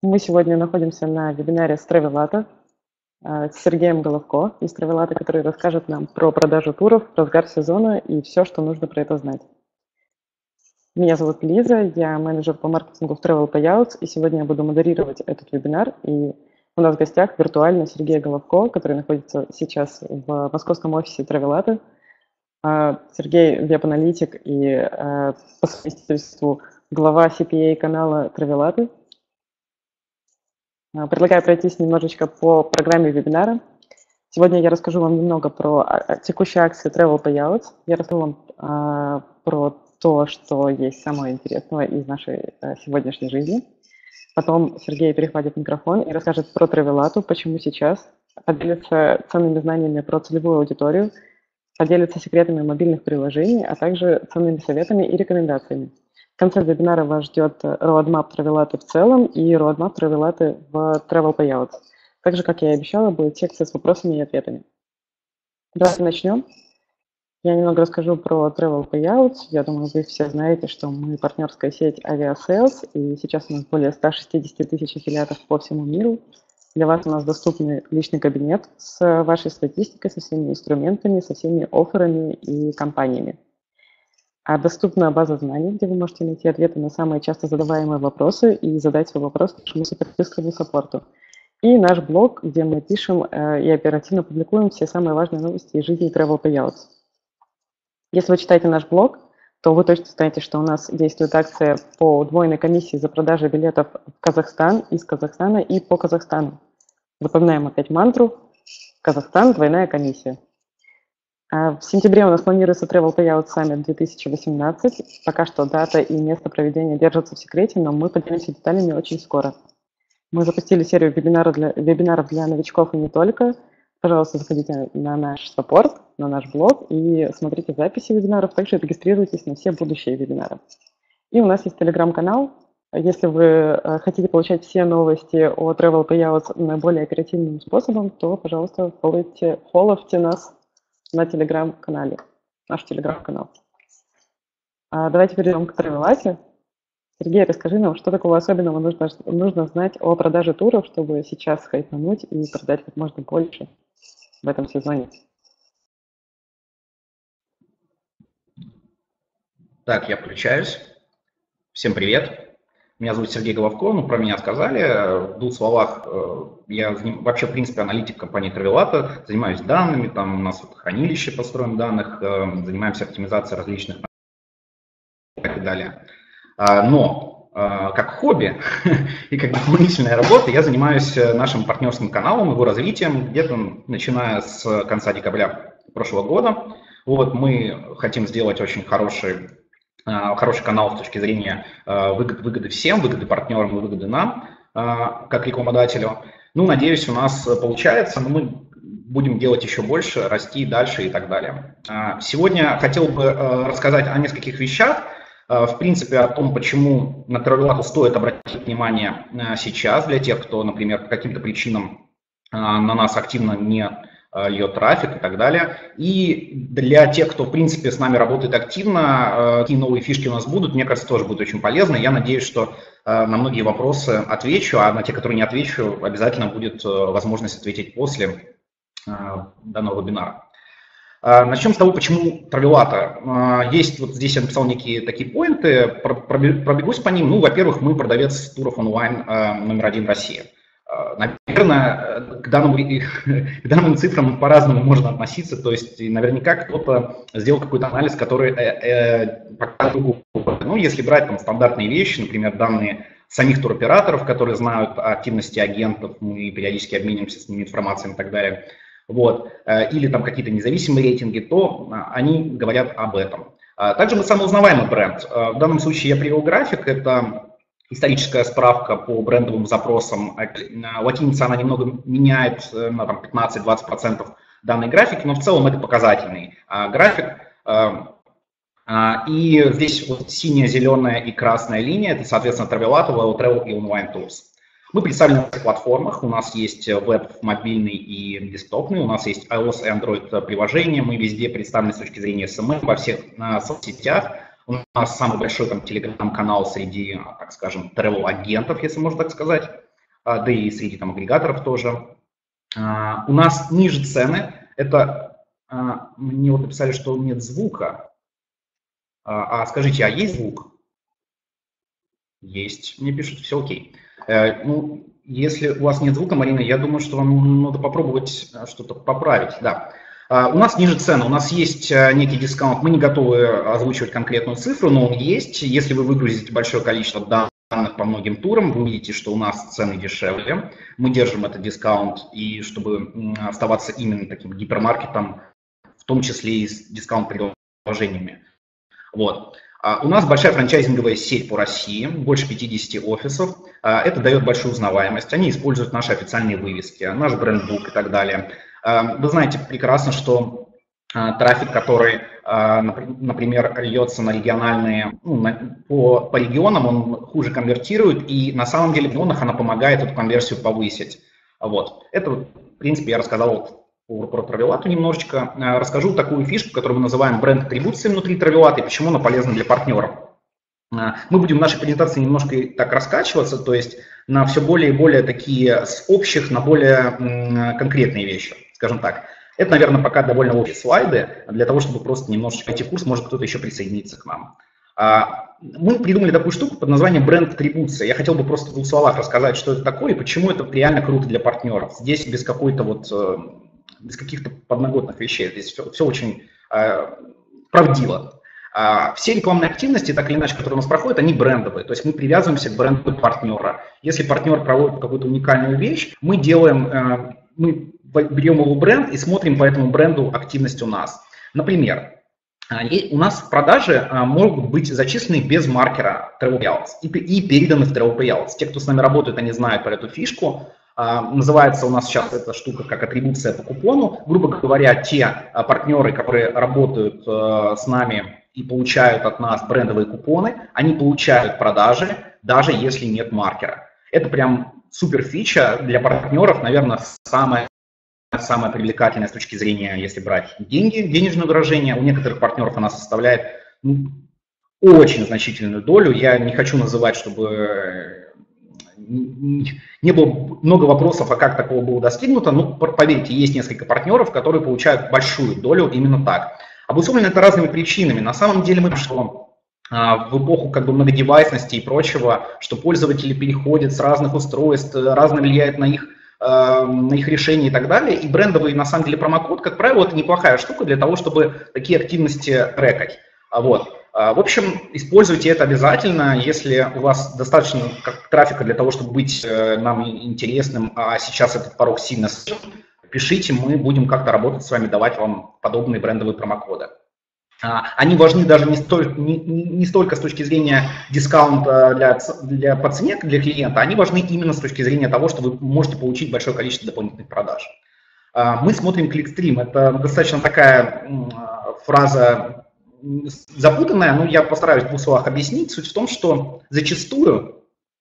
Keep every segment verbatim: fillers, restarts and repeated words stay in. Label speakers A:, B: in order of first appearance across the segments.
A: Мы сегодня находимся на вебинаре с Travelata, э, с Сергеем Головко из Travelata, который расскажет нам про продажу туров, разгар сезона и все, что нужно про это знать. Меня зовут Лиза, я менеджер по маркетингу в Travel Payouts, и сегодня я буду модерировать этот вебинар. И у нас в гостях виртуально Сергей Головко, который находится сейчас в московском офисе Travelata. Сергей – веб-аналитик и э, по совместительству глава си пи эй канала Travelata. Предлагаю пройтись немножечко по программе вебинара. Сегодня я расскажу вам немного про текущие акции Travel Payouts. Я расскажу вам а, про то, что есть самое интересное из нашей а, сегодняшней жизни. Потом Сергей перехватит микрофон и расскажет про Travelata, почему сейчас, поделится ценными знаниями про целевую аудиторию, поделится секретами мобильных приложений, а также ценными советами и рекомендациями. В конце вебинара вас ждет roadmap Travelata в целом и roadmap Travelata в Travel Payouts. Так же, как я и обещала, будет секция с вопросами и ответами. Давайте начнем. Я немного расскажу про Travel Payouts. Я думаю, вы все знаете, что мы партнерская сеть Aviasales, и сейчас у нас более ста шестидесяти тысяч аффилиатов по всему миру. Для вас у нас доступный личный кабинет с вашей статистикой, со всеми инструментами, со всеми офферами и компаниями. А доступна база знаний, где вы можете найти ответы на самые часто задаваемые вопросы и задать свой вопрос нашему супербыстрому саппорту. И наш блог, где мы пишем э, и оперативно публикуем все самые важные новости из жизни Travel Payouts. Если вы читаете наш блог, то вы точно знаете, что у нас действует акция по удвоенной комиссии за продажу билетов в Казахстан, из Казахстана и по Казахстану. Запоминаем опять мантру: Казахстан, двойная комиссия. В сентябре у нас планируется Travel Payouts Summit две тысячи восемнадцать. Пока что дата и место проведения держатся в секрете, но мы поделимся деталями очень скоро. Мы запустили серию вебинаров для, вебинаров для новичков и не только. Пожалуйста, заходите на наш саппорт, на наш блог и смотрите записи вебинаров. Также регистрируйтесь на все будущие вебинары. И у нас есть телеграм-канал. Если вы хотите получать все новости о Travel Payouts наиболее оперативным способом, то, пожалуйста, фолловьте, фолловьте нас на телеграм-канале, наш телеграм-канал. А давайте перейдем к Travelata. Сергей, расскажи нам, что такого особенного нужно, нужно знать о продаже туров, чтобы сейчас хайпануть и продать как можно больше в этом сезоне.
B: Так, я включаюсь. Всем привет. Меня зовут Сергей Головко, ну, про меня сказали. В двух словах, я вообще, в принципе, аналитик компании Travelata, занимаюсь данными, там у нас вот хранилище построено данных, занимаемся оптимизацией различных и так далее. Но как хобби и как дополнительная работа я занимаюсь нашим партнерским каналом, его развитием, где-то начиная с конца декабря прошлого года. Вот мы хотим сделать очень хороший хороший канал с точки зрения выгоды, выгоды всем, выгоды партнерам и выгоды нам, как рекламодателю. Ну, надеюсь, у нас получается, но мы будем делать еще больше, расти дальше и так далее. Сегодня хотел бы рассказать о нескольких вещах, в принципе, о том, почему на Travelata стоит обратить внимание сейчас для тех, кто, например, по каким-то причинам на нас активно не льет трафик и так далее. И для тех, кто, в принципе, с нами работает активно, какие новые фишки у нас будут, мне кажется, тоже будет очень полезно. Я надеюсь, что на многие вопросы отвечу, а на те, которые не отвечу, обязательно будет возможность ответить после данного вебинара. Начнем с того, почему Travelata. Есть вот здесь я написал некие такие поинты, пробегусь по ним. Ну, во-первых, мы продавец туров онлайн номер один в России. Наверное, к, данному, к данным цифрам по-разному можно относиться, то есть наверняка кто-то сделал какой-то анализ, который э, э, показывает, ну, если брать там стандартные вещи, например, данные самих туроператоров, которые знают о активности агентов, мы периодически обмениваемся с ними информацией и так далее, вот, э, или там какие-то независимые рейтинги, то э, они говорят об этом. А также мы самый узнаваемый бренд. В данном случае я привел график, это историческая справка по брендовым запросам. Латиница, она немного меняет на пятнадцать-двадцать процентов данной графики, но в целом это показательный график. И здесь вот синяя, зеленая и красная линия, это, соответственно, Travelata, Well Travel и Online Tours. Мы представлены на всех платформах, у нас есть веб, мобильный и десктопный, у нас есть iOS и Android приложения, мы везде представлены с точки зрения эс эм эм, во всех соцсетях. У нас самый большой там телеграм-канал среди, так скажем, travel-агентов, если можно так сказать. да и среди там агрегаторов тоже. У нас ниже цены, это мне вот написали, что нет звука. А скажите, а есть звук? Есть, мне пишут, все окей. Ну, если у вас нет звука, Марина, я думаю, что вам надо попробовать что-то поправить, да. У нас ниже цены, у нас есть некий дискаунт, мы не готовы озвучивать конкретную цифру, но он есть. Если вы выгрузите большое количество данных по многим турам, вы увидите, что у нас цены дешевле. Мы держим этот дискаунт, и чтобы оставаться именно таким гипермаркетом, в том числе и с дискаунт-предложениями. Вот. У нас большая франчайзинговая сеть по России, больше пятидесяти офисов. Это дает большую узнаваемость. Они используют наши официальные вывески, наш брендбук и так далее. Вы знаете прекрасно, что трафик, который, например, льется на региональные, ну, на, по, по регионам, он хуже конвертирует, и на самом деле в регионах она помогает эту конверсию повысить. Вот. Это, в принципе, я рассказал вот про Travilato немножечко. Расскажу такую фишку, которую мы называем бренд-атрибуцией внутри Travilato, и почему она полезна для партнеров. Мы будем в нашей презентации немножко так раскачиваться, то есть на все более и более такие с общих на более конкретные вещи, скажем так. Это, наверное, пока довольно общие слайды, для того, чтобы просто немножечко пройти курс, может кто-то еще присоединиться к нам. Мы придумали такую штуку под названием бренд-атрибуция. Я хотел бы просто в двух словах рассказать, что это такое и почему это реально круто для партнеров. Здесь без какой-то вот, без каких-то подноготных вещей, здесь все, все очень правдиво. Все рекламные активности, так или иначе, которые у нас проходят, они брендовые, то есть мы привязываемся к бренду партнера. Если партнер проводит какую-то уникальную вещь, мы делаем, мы берем его бренд и смотрим по этому бренду активность у нас. Например, у нас в продаже могут быть зачислены без маркера Travel Payouts и переданы в Travel Payouts. Те, кто с нами работает, они знают про эту фишку. Называется у нас сейчас эта штука как атрибуция по купону. Грубо говоря, те партнеры, которые работают с нами и получают от нас брендовые купоны, они получают продажи, даже если нет маркера. Это прям супер фича для партнеров, наверное, самая, самая привлекательная с точки зрения, если брать деньги, денежное выражение. У некоторых партнеров она составляет ну, очень значительную долю. Я не хочу называть, чтобы не было много вопросов, а как такого было достигнуто. Ну, поверьте, есть несколько партнеров, которые получают большую долю именно так. Обусловлено это разными причинами. На самом деле мы что в эпоху как бы многодевайсности и прочего, что пользователи переходят с разных устройств, разно влияет на их, на их решения и так далее. И брендовый, на самом деле, промокод, как правило, это неплохая штука для того, чтобы такие активности трекать. Вот. В общем, используйте это обязательно, если у вас достаточно как, трафика для того, чтобы быть нам интересным, а сейчас этот порог сильно снижен. Пишите, мы будем как-то работать с вами, давать вам подобные брендовые промокоды. Они важны даже не столько, не, не столько с точки зрения дискаунта для, для, по цене для клиента, они важны именно с точки зрения того, что вы можете получить большое количество дополнительных продаж. Мы смотрим кликстрим. Это достаточно такая фраза запутанная, но я постараюсь в двух словах объяснить. Суть в том, что зачастую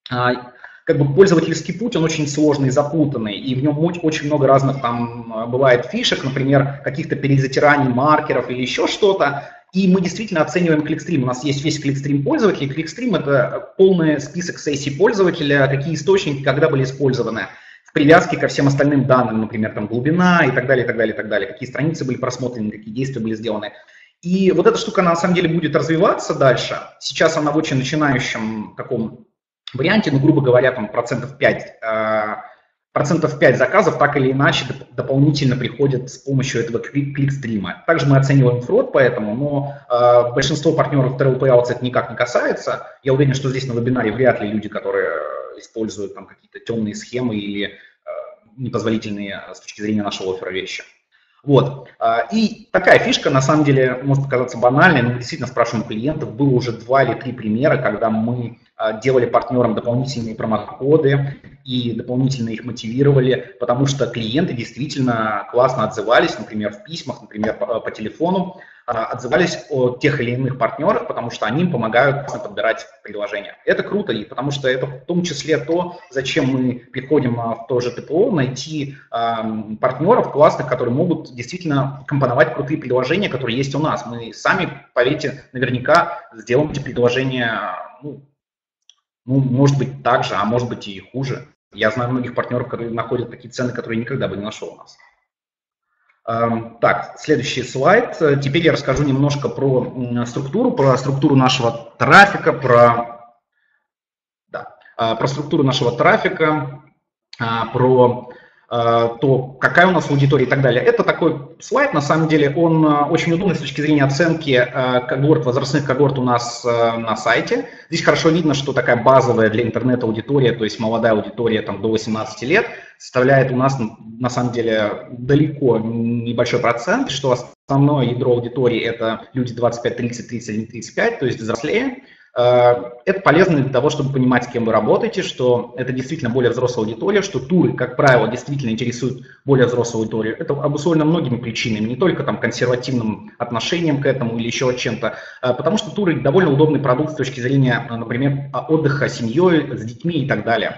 B: как бы пользовательский путь, он очень сложный, запутанный, и в нем очень много разных там бывает фишек, например, каких-то перезатираний маркеров или еще что-то, и мы действительно оцениваем кликстрим. У нас есть весь кликстрим пользователей. Кликстрим – это полный список сессий пользователя, какие источники когда были использованы, в привязке ко всем остальным данным, например, там глубина и так далее, и так далее, и так далее, какие страницы были просмотрены, какие действия были сделаны. И вот эта штука, она на самом деле будет развиваться дальше. Сейчас она в очень начинающем таком варианте, ну, грубо говоря, там процентов пять, процентов пять заказов так или иначе дополнительно приходят с помощью этого кликстрима. Также мы оцениваем фрод, поэтому, но э, большинство партнеров Travel Payouts это никак не касается. Я уверен, что здесь на вебинаре вряд ли люди, которые используют там какие-то темные схемы или э, непозволительные с точки зрения нашего оффера вещи. Вот. И такая фишка, на самом деле, может показаться банальной, но мы действительно спрашиваем клиентов. Было уже два или три примера, когда мы делали партнерам дополнительные промокоды и дополнительно их мотивировали, потому что клиенты действительно классно отзывались, например, в письмах, например, по, по телефону, отзывались о тех или иных партнерах, потому что они им помогают подбирать предложения. Это круто, и потому что это в том числе то, зачем мы приходим в то же ТПО, найти э, партнеров классных, которые могут действительно компоновать крутые предложения, которые есть у нас. Мы сами, поверьте, наверняка сделаем эти предложения, ну, ну, может быть так же, а может быть и хуже. Я знаю многих партнеров, которые находят такие цены, которые я никогда бы не нашел у нас. Так, следующий слайд. Теперь я расскажу немножко про структуру, про структуру нашего трафика, про, да, про структуру нашего трафика, про то, какая у нас аудитория и так далее. Это такой слайд, на самом деле, он очень удобный с точки зрения оценки когорт, возрастных когорт у нас на сайте. Здесь хорошо видно, что такая базовая для интернета аудитория, то есть молодая аудитория там, до восемнадцати лет, составляет у нас на самом деле далеко небольшой процент, что основное ядро аудитории это люди двадцать пять тридцать, тридцать один тридцать пять, то есть взрослее. Это полезно для того, чтобы понимать, с кем вы работаете, что это действительно более взрослая аудитория, что туры, как правило, действительно интересуют более взрослую аудиторию. Это обусловлено многими причинами, не только там консервативным отношением к этому или еще чем-то, потому что туры довольно удобный продукт с точки зрения, например, отдыха с семьей, с детьми и так далее.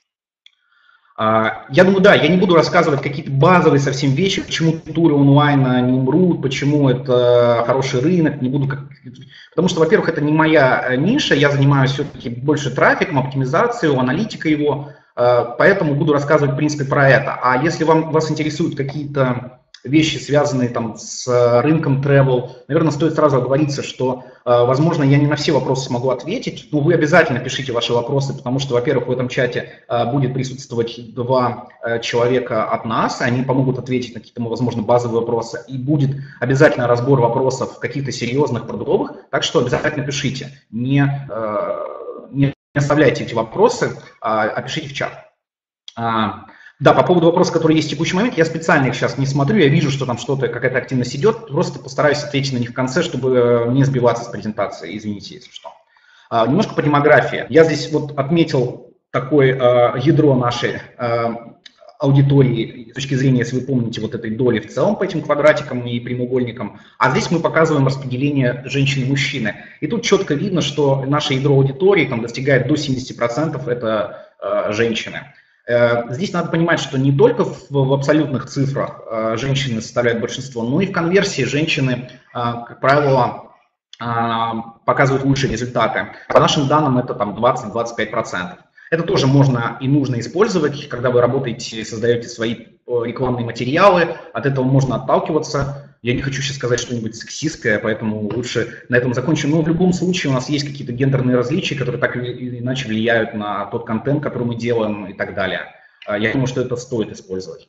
B: Я думаю, да, я не буду рассказывать какие-то базовые совсем вещи, почему туры онлайн не мрут, почему это хороший рынок, не буду, как... потому что, во-первых, это не моя ниша, я занимаюсь все-таки больше трафиком, оптимизацией, аналитикой его, поэтому буду рассказывать, в принципе, про это. А если вам, вас интересуют какие-то вещи, связанные там с рынком travel, наверное, стоит сразу оговориться, что, возможно, я не на все вопросы смогу ответить, но вы обязательно пишите ваши вопросы, потому что, во-первых, в этом чате будет присутствовать два человека от нас, они помогут ответить на какие-то, возможно, базовые вопросы, и будет обязательно разбор вопросов каких-то серьезных, продуктовых, так что обязательно пишите, не, не оставляйте эти вопросы, а пишите в чат. Да, по поводу вопросов, которые есть в текущий момент, я специально их сейчас не смотрю, я вижу, что там что-то, какая-то активность идет, просто постараюсь ответить на них в конце, чтобы не сбиваться с презентации, извините, если что. А, немножко по демографии. Я здесь вот отметил такое а, ядро нашей а, аудитории с точки зрения, если вы помните, вот этой доли в целом по этим квадратикам и прямоугольникам, а здесь мы показываем распределение женщин и мужчины. И тут четко видно, что наше ядро аудитории там достигает до семидесяти процентов, это а, женщины. Здесь надо понимать, что не только в, в абсолютных цифрах э, женщины составляют большинство, но и в конверсии женщины, э, как правило, э, показывают лучшие результаты. По нашим данным это там двадцать — двадцать пять процентов. Это тоже можно и нужно использовать, когда вы работаете, создаете свои рекламные материалы, от этого можно отталкиваться. Я не хочу сейчас сказать что-нибудь сексистское, поэтому лучше на этом закончим. Но в любом случае у нас есть какие-то гендерные различия, которые так или иначе влияют на тот контент, который мы делаем и так далее. Я думаю, что это стоит использовать.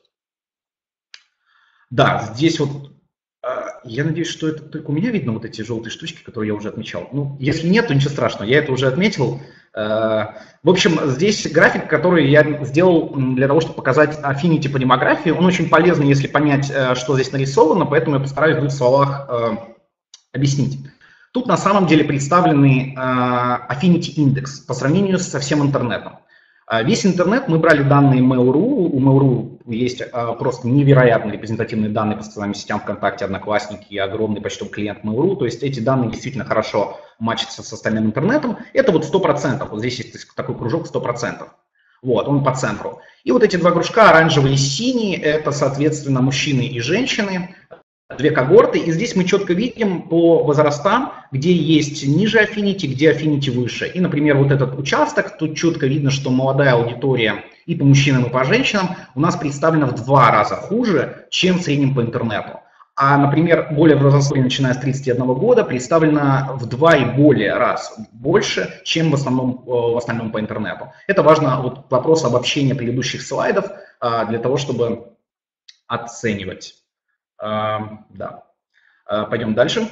B: Да, здесь вот, я надеюсь, что это только у меня видно, вот эти желтые штучки, которые я уже отмечал. Ну, если нет, то ничего страшного, я это уже отметил. В общем, здесь график, который я сделал для того, чтобы показать affinity по демографии, он очень полезный, если понять, что здесь нарисовано, поэтому я постараюсь в двух словах объяснить. Тут на самом деле представленный affinity индекс по сравнению со всем интернетом. Весь интернет, мы брали данные Mail.ru, у Mail.ru есть просто невероятно репрезентативные данные по социальным сетям ВКонтакте, Одноклассники и огромный почтовый клиент Mail.ru, то есть эти данные действительно хорошо матчатся с остальным интернетом. Это вот сто процентов, вот здесь есть такой кружок сто процентов, вот, он по центру. И вот эти два кружка, оранжевый и синий, это, соответственно, мужчины и женщины, две когорты, и здесь мы четко видим по возрастам, где есть ниже affinity, где affinity выше. И, например, вот этот участок, тут четко видно, что молодая аудитория и по мужчинам, и по женщинам у нас представлена в два раза хуже, чем в среднем по интернету. А, например, более взрослые, начиная с тридцати одного года, представлена в два и более раз больше, чем в основном, в остальном по интернету. Это важно, вот вопрос обобщения предыдущих слайдов, для того, чтобы оценивать. Uh, да. Uh, пойдем дальше.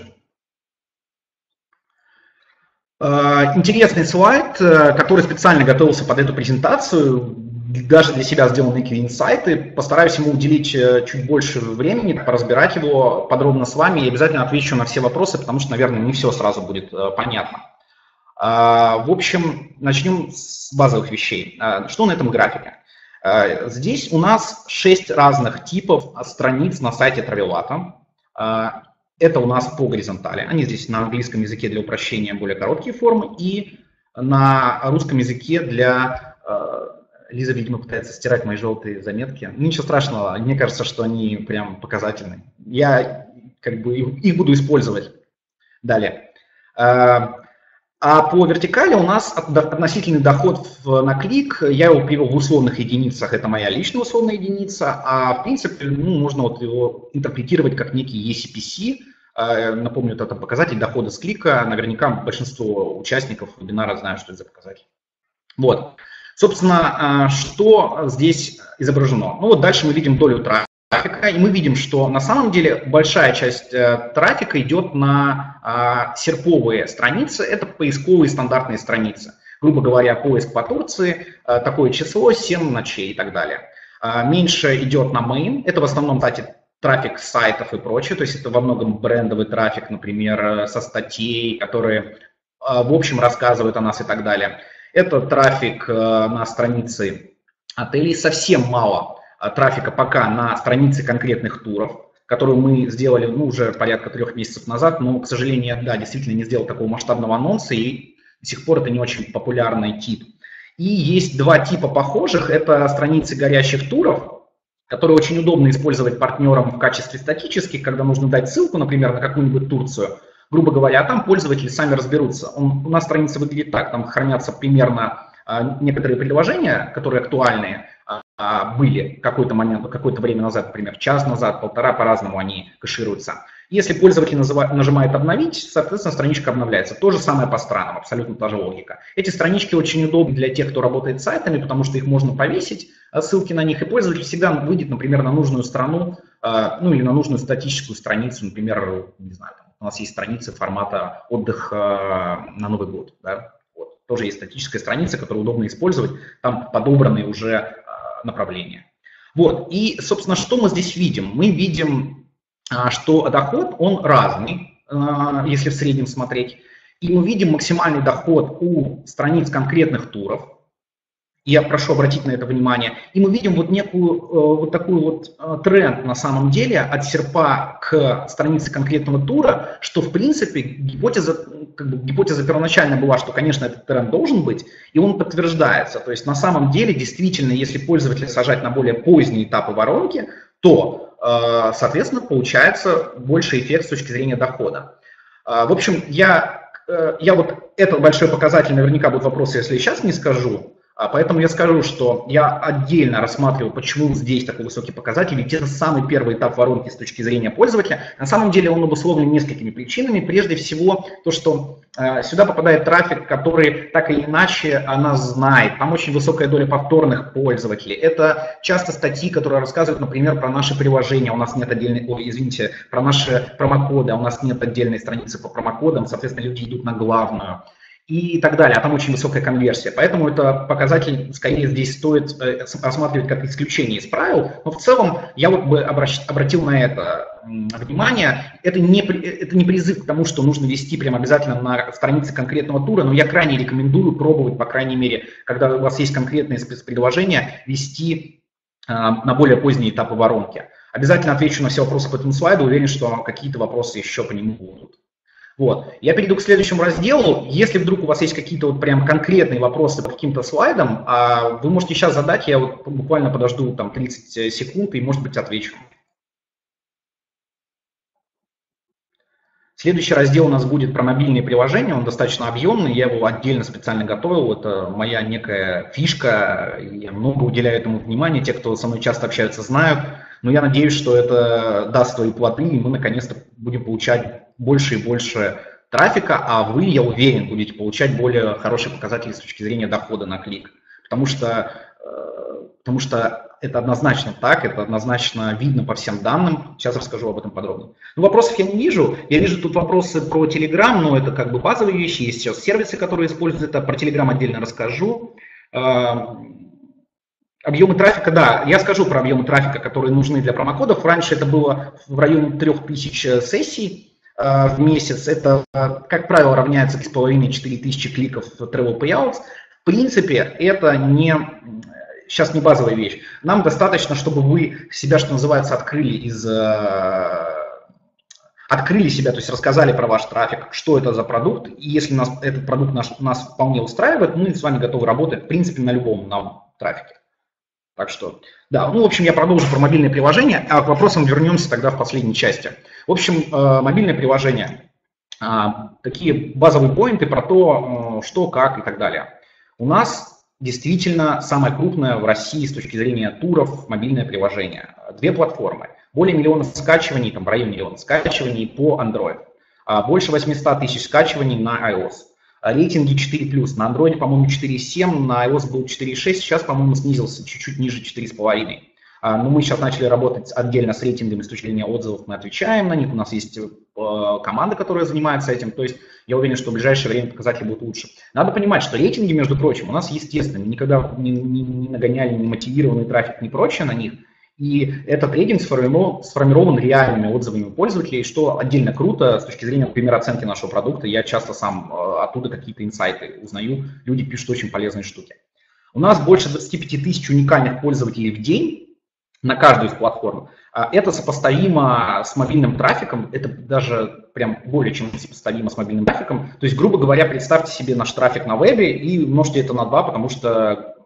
B: Uh, интересный слайд, uh, который специально готовился под эту презентацию, даже для себя сделал некие инсайты. Постараюсь ему уделить uh, чуть больше времени, поразбирать его подробно с вами и обязательно отвечу на все вопросы, потому что, наверное, не все сразу будет uh, понятно. Uh, в общем, начнем с базовых вещей. Uh, что на этом графике? Здесь у нас шесть разных типов страниц на сайте Travelata. Это у нас по горизонтали. Они здесь на английском языке для упрощения более короткие формы и на русском языке для... Лиза, видимо, пытается стирать мои желтые заметки. Ничего страшного, мне кажется, что они прям показательны. Я как бы их буду использовать. Далее. А по вертикали у нас относительный доход на клик, я его привел в условных единицах, это моя личная условная единица, а в принципе ну, можно вот его интерпретировать как некий и си пи си. Напомню, это показатель дохода с клика, наверняка большинство участников вебинара знают, что это за показатель. Вот. Собственно, что здесь изображено? Ну вот дальше мы видим долю трафика, и мы видим, что на самом деле большая часть трафика идет на серповые страницы, это поисковые стандартные страницы. Грубо говоря, поиск по Турции, такое число, семь ночей и так далее. Меньше идет на main, это в основном, кстати, трафик с сайтов и прочее, то есть это во многом брендовый трафик, например, со статей, которые в общем рассказывают о нас и так далее. Это трафик на странице отелей, совсем мало трафика пока на странице конкретных туров, которую мы сделали ну, уже порядка трех месяцев назад, но, к сожалению, да, действительно не сделал такого масштабного анонса, и до сих пор это не очень популярный тип. И есть два типа похожих, это страницы горящих туров, которые очень удобно использовать партнерам в качестве статических, когда нужно дать ссылку, например, на какую-нибудь Турцию, грубо говоря, а там пользователи сами разберутся. Он, у нас страница выглядит так, там хранятся примерно а, некоторые предложения, которые актуальные а, были в какой-то момент, какое-то время назад, например, час назад, полтора, по-разному они кэшируются. Если пользователь называет, нажимает «Обновить», соответственно, страничка обновляется. То же самое по странам, абсолютно та же логика. Эти странички очень удобны для тех, кто работает с сайтами, потому что их можно повесить, ссылки на них, и пользователь всегда выйдет, например, на нужную страну, ну или на нужную статическую страницу, например, не знаю, у нас есть страницы формата «Отдых на Новый год». Да? Вот. Тоже есть статическая страница, которую удобно использовать, там подобраны уже направления. Вот. И, собственно, что мы здесь видим? Мы видим, что доход, он разный, если в среднем смотреть. И мы видим максимальный доход у страниц конкретных туров. Я прошу обратить на это внимание. И мы видим вот некую, вот такой вот тренд на самом деле от серпа к странице конкретного тура, что в принципе гипотеза, как бы, гипотеза первоначально была, что, конечно, этот тренд должен быть, и он подтверждается. То есть на самом деле действительно, если пользователя сажать на более поздние этапы воронки, то, соответственно, получается больший эффект с точки зрения дохода. В общем, я, я вот этот большой показатель, наверняка будут вопросы, если я сейчас не скажу. Поэтому я скажу, что я отдельно рассматриваю, почему здесь такой высокий показатель, ведь это самый первый этап воронки с точки зрения пользователя. На самом деле он обусловлен несколькими причинами. Прежде всего, то, что э, сюда попадает трафик, который так или иначе она знает. Там очень высокая доля повторных пользователей. Это часто статьи, которые рассказывают, например, про наши приложения. У нас нет отдельной, ой, извините, про наши промокоды, а у нас нет отдельной страницы по промокодам. Соответственно, люди идут на главную. И так далее, а там очень высокая конверсия. Поэтому это показатель, скорее, здесь стоит рассматривать как исключение из правил, но в целом я вот бы обратил на это внимание. Это не, это не призыв к тому, что нужно вести прям обязательно на странице конкретного тура, но я крайне рекомендую пробовать, по крайней мере, когда у вас есть конкретные спецпредложения, вести на более поздние этапы воронки. Обязательно отвечу на все вопросы по этому слайду, уверен, что какие-то вопросы еще по нему будут. Вот. Я перейду к следующему разделу. Если вдруг у вас есть какие-то вот прям конкретные вопросы по каким-то слайдам, вы можете сейчас задать, я вот буквально подожду там тридцать секунд и, может быть, отвечу. Следующий раздел у нас будет про мобильные приложения, он достаточно объемный, я его отдельно специально готовил, это моя некая фишка, я много уделяю этому внимания, те, кто со мной часто общаются, знают, но я надеюсь, что это даст свои плоды, и мы наконец-то будем получать больше и больше трафика, а вы, я уверен, будете получать более хорошие показатели с точки зрения дохода на клик, потому что, потому что это однозначно так, это однозначно видно по всем данным. Сейчас расскажу об этом подробнее. Ну, вопросов я не вижу. Я вижу тут вопросы про Telegram, но это как бы базовые вещи. Есть сейчас сервисы, которые используют это. Про Telegram отдельно расскажу. Объемы трафика, да, я скажу про объемы трафика, которые нужны для промокодов. Раньше это было в районе трех тысяч сессий в месяц. Это, как правило, равняется три с половиной — четыре тысячи кликов в Travel Payouts. В принципе, это не... Сейчас не базовая вещь. Нам достаточно, чтобы вы себя, что называется, открыли из... Открыли себя, то есть рассказали про ваш трафик, что это за продукт. И если нас, этот продукт наш, нас вполне устраивает, мы с вами готовы работать, в принципе, на любом нам трафике. Так что, да, ну, в общем, я продолжу про мобильные приложения, а к вопросам вернемся тогда в последней части. В общем, мобильное приложение. такие базовые поинты про то, что, как и так далее. У нас действительно самое крупное в России с точки зрения туров мобильное приложение. Две платформы. Более миллиона скачиваний, там в районе миллиона скачиваний по Android. Больше восьмисот тысяч скачиваний на iOS. Рейтинги четыре плюс. На Android, по-моему, четыре семь, на iOS был четыре шесть, сейчас, по-моему, снизился чуть-чуть ниже четыре с половиной. Но мы сейчас начали работать отдельно с рейтингами с точки зрения отзывов, мы отвечаем на них, у нас есть команда, которая занимается этим, то есть я уверен, что в ближайшее время показатели будут лучше. Надо понимать, что рейтинги, между прочим, у нас естественные, никогда не, не, не нагоняли ни мотивированный трафик, ни прочее на них, и этот рейтинг сформирован, сформирован реальными отзывами пользователей, что отдельно круто с точки зрения, например, оценки нашего продукта. Я часто сам оттуда какие-то инсайты узнаю, люди пишут очень полезные штуки. У нас больше двадцати пяти тысяч уникальных пользователей в день на каждую из платформ. Это сопоставимо с мобильным трафиком, это даже прям более чем сопоставимо с мобильным трафиком. То есть, грубо говоря, представьте себе наш трафик на вебе и умножьте это на два, потому что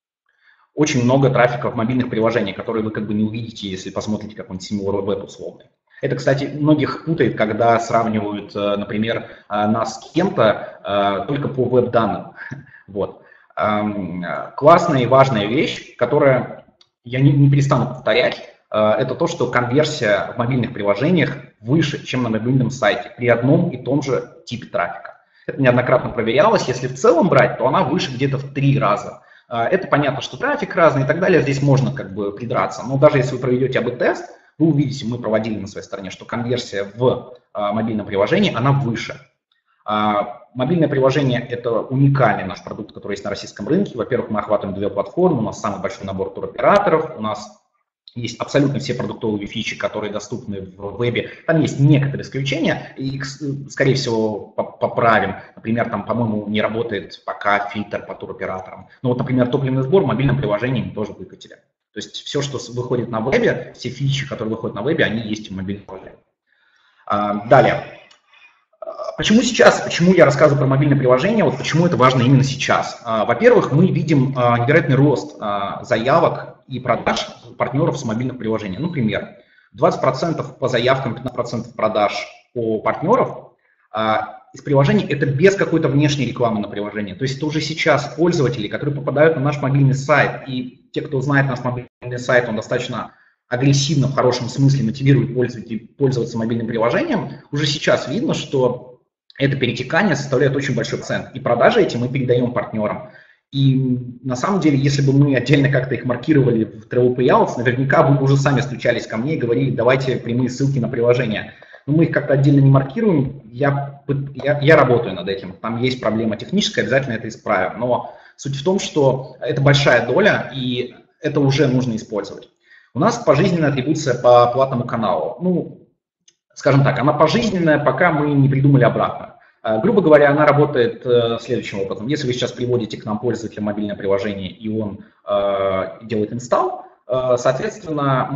B: очень много трафика в мобильных приложениях, которые вы как бы не увидите, если посмотрите какой-нибудь Similar Web условный. Это, кстати, многих путает, когда сравнивают, например, нас с кем-то только по веб-данным. Вот. Классная и важная вещь, которая я не, не перестану повторять, это то, что конверсия в мобильных приложениях выше, чем на мобильном сайте при одном и том же типе трафика. Это неоднократно проверялось. Если в целом брать, то она выше где-то в три раза. Это понятно, что трафик разный и так далее, здесь можно как бы придраться. Но даже если вы проведете эй би тест, вы увидите, мы проводили на своей стороне, что конверсия в мобильном приложении, она выше. Мобильное приложение – это уникальный наш продукт, который есть на российском рынке. Во-первых, мы охватываем две платформы, у нас самый большой набор туроператоров, у нас есть абсолютно все продуктовые фичи, которые доступны в вебе. Там есть некоторые исключения, и их, скорее всего, поправим. Например, там, по-моему, не работает пока фильтр по туроператорам. Но вот, например, топливный сбор в мобильном приложении мы тоже выкатили. То есть все, что выходит на вебе, все фичи, которые выходят на вебе, они есть в мобильном приложении. Далее. Почему сейчас, почему я рассказываю про мобильное приложение, вот почему это важно именно сейчас? Во-первых, мы видим невероятный рост заявок и продаж партнеров с мобильных приложений. Например, двадцать процентов по заявкам, пятнадцать процентов продаж по партнеров из приложений – это без какой-то внешней рекламы на приложение. То есть это уже сейчас пользователи, которые попадают на наш мобильный сайт, и те, кто знает наш мобильный сайт, он достаточно агрессивно, в хорошем смысле мотивирует пользователей пользоваться мобильным приложением, уже сейчас видно, что это перетекание составляет очень большой процент. И продажи эти мы передаем партнерам. И на самом деле, если бы мы отдельно как-то их маркировали в Travel Payouts, наверняка вы уже сами стучались ко мне и говорили, давайте прямые ссылки на приложение. Но мы их как-то отдельно не маркируем, я, я, я работаю над этим. Там есть проблема техническая, обязательно это исправим. Но суть в том, что это большая доля, и это уже нужно использовать. У нас пожизненная атрибуция по платному каналу. Ну, скажем так, она пожизненная, пока мы не придумали обратно. Грубо говоря, она работает следующим образом. Если вы сейчас приводите к нам пользователя мобильное приложение, и он делает инсталл, соответственно,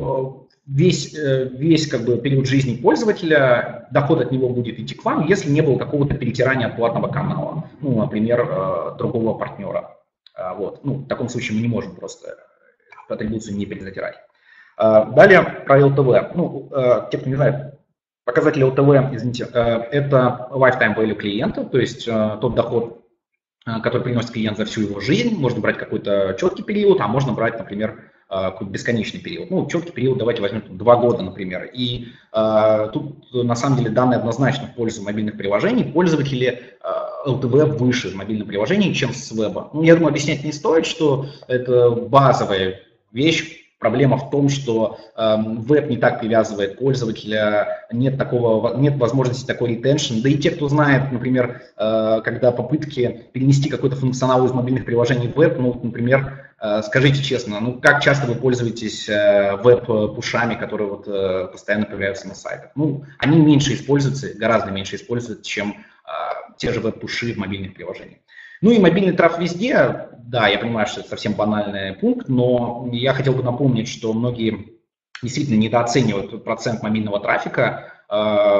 B: весь, весь как бы, период жизни пользователя, доход от него будет идти к вам, если не было какого-то перетирания от платного канала, ну, например, другого партнера. Вот. Ну, в таком случае мы не можем просто атрибуцию не перезатирать. Далее про эл ти ви. Ну, те, кто не знает, показатель эл ти ви, извините, это lifetime value клиента, то есть тот доход, который приносит клиент за всю его жизнь. Можно брать какой-то четкий период, а можно брать, например, какой-то бесконечный период. Ну, четкий период давайте возьмем два года, например. И э, тут, на самом деле, данные однозначно в пользу мобильных приложений. Пользователи э, эл ти ви выше в мобильном приложении, чем с веба. Ну, я думаю, объяснять не стоит, что это базовая вещь. Проблема в том, что э, веб не так привязывает пользователя, нет, такого, нет возможности такой ретеншн. Да и те, кто знает, например, э, когда попытки перенести какой-то функционал из мобильных приложений в веб, ну, например, э, скажите честно, ну как часто вы пользуетесь э, веб-пушами, которые вот, э, постоянно появляются на сайтах? Ну, они меньше используются, гораздо меньше используются, чем э, те же веб-пуши в мобильных приложениях. Ну и мобильный трафик везде, да, я понимаю, что это совсем банальный пункт, но я хотел бы напомнить, что многие действительно недооценивают процент мобильного трафика.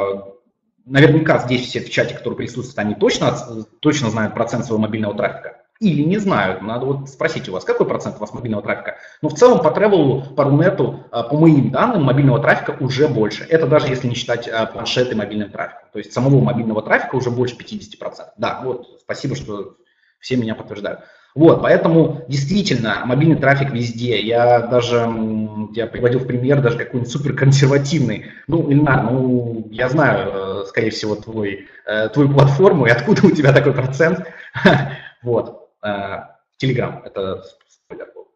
B: Наверняка здесь все в чате, которые присутствуют, они точно, точно знают процент своего мобильного трафика. Или не знают, надо вот спросить у вас, какой процент у вас мобильного трафика. Но в целом по Travel, по Рунету, по моим данным, мобильного трафика уже больше. Это даже если не считать планшеты мобильным трафиком. То есть самого мобильного трафика уже больше пятидесяти процентов. Да, вот, спасибо, что все меня подтверждают. Вот, поэтому действительно мобильный трафик везде. Я даже я приводил в пример даже какой-нибудь суперконсервативный. Ну, Ильнар, ну, я знаю, скорее всего, твой, твою платформу и откуда у тебя такой процент. Вот. Telegram, это спойлер был.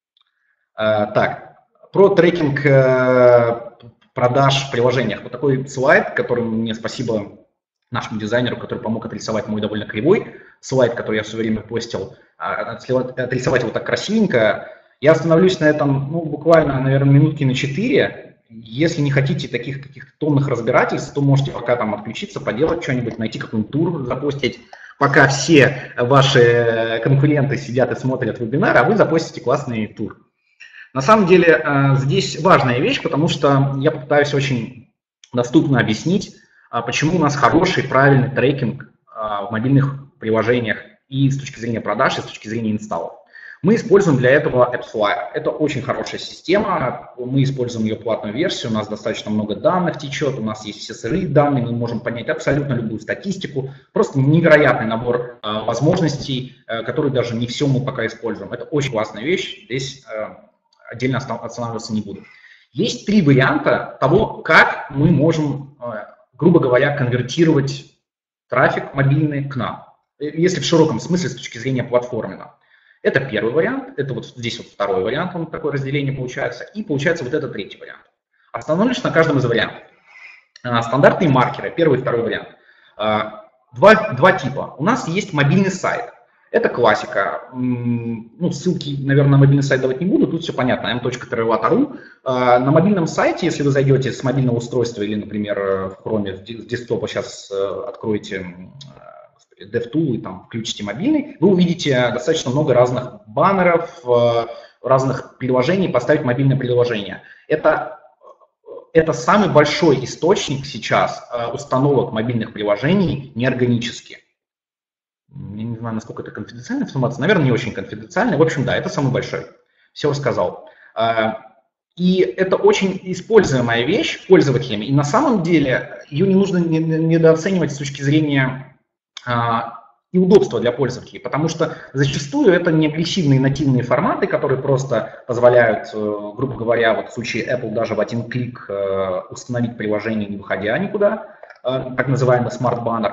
B: Так, про трекинг продаж в приложениях. Вот такой слайд, который мне спасибо нашему дизайнеру, который помог отрисовать мой довольно кривой слайд, который я все время постил, отрисовать его так красивенько. Я остановлюсь на этом, ну, буквально, наверное, минутки на четыре. Если не хотите таких каких-то томных разбирательств, то можете пока там отключиться, поделать что-нибудь, найти какой-нибудь тур, запостить. Пока все ваши конкуренты сидят и смотрят вебинар, а вы запостите классный тур. На самом деле здесь важная вещь, потому что я попытаюсь очень доступно объяснить, почему у нас хороший, правильный трекинг в мобильных приложениях и с точки зрения продаж, и с точки зрения инсталлов. Мы используем для этого AppsFlyer. Это очень хорошая система, мы используем ее платную версию, у нас достаточно много данных течет, у нас есть все сырые данные, мы можем поднять абсолютно любую статистику, просто невероятный набор э, возможностей, э, которые даже не все мы пока используем. Это очень классная вещь, здесь э, отдельно останавливаться не буду. Есть три варианта того, как мы можем, э, грубо говоря, конвертировать трафик мобильный к нам, если в широком смысле с точки зрения платформенного. Это первый вариант, это вот здесь вот второй вариант, он такое разделение получается, и получается вот это третий вариант. Остановлюсь на каждом из вариантов. Стандартные маркеры, первый и второй вариант. Два, два типа. У нас есть мобильный сайт. Это классика. Ну, ссылки, наверное, на мобильный сайт давать не буду, тут все понятно, эм точка тревелат точка ру. На мобильном сайте, если вы зайдете с мобильного устройства или, например, в Chrome, с десктопа сейчас откроете DevTool и там включите мобильный, вы увидите достаточно много разных баннеров, разных приложений, поставить мобильное приложение. Это, это самый большой источник сейчас установок мобильных приложений неорганически. Я не знаю, насколько это конфиденциальная информация, наверное, не очень конфиденциальная. В общем, да, это самый большой. Все рассказал. И это очень используемая вещь пользователями, и на самом деле ее не нужно недооценивать с точки зрения и удобства для пользователей, потому что зачастую это не агрессивные нативные форматы, которые просто позволяют, грубо говоря, вот в случае Apple даже в один клик установить приложение, не выходя никуда, так называемый Smart Banner,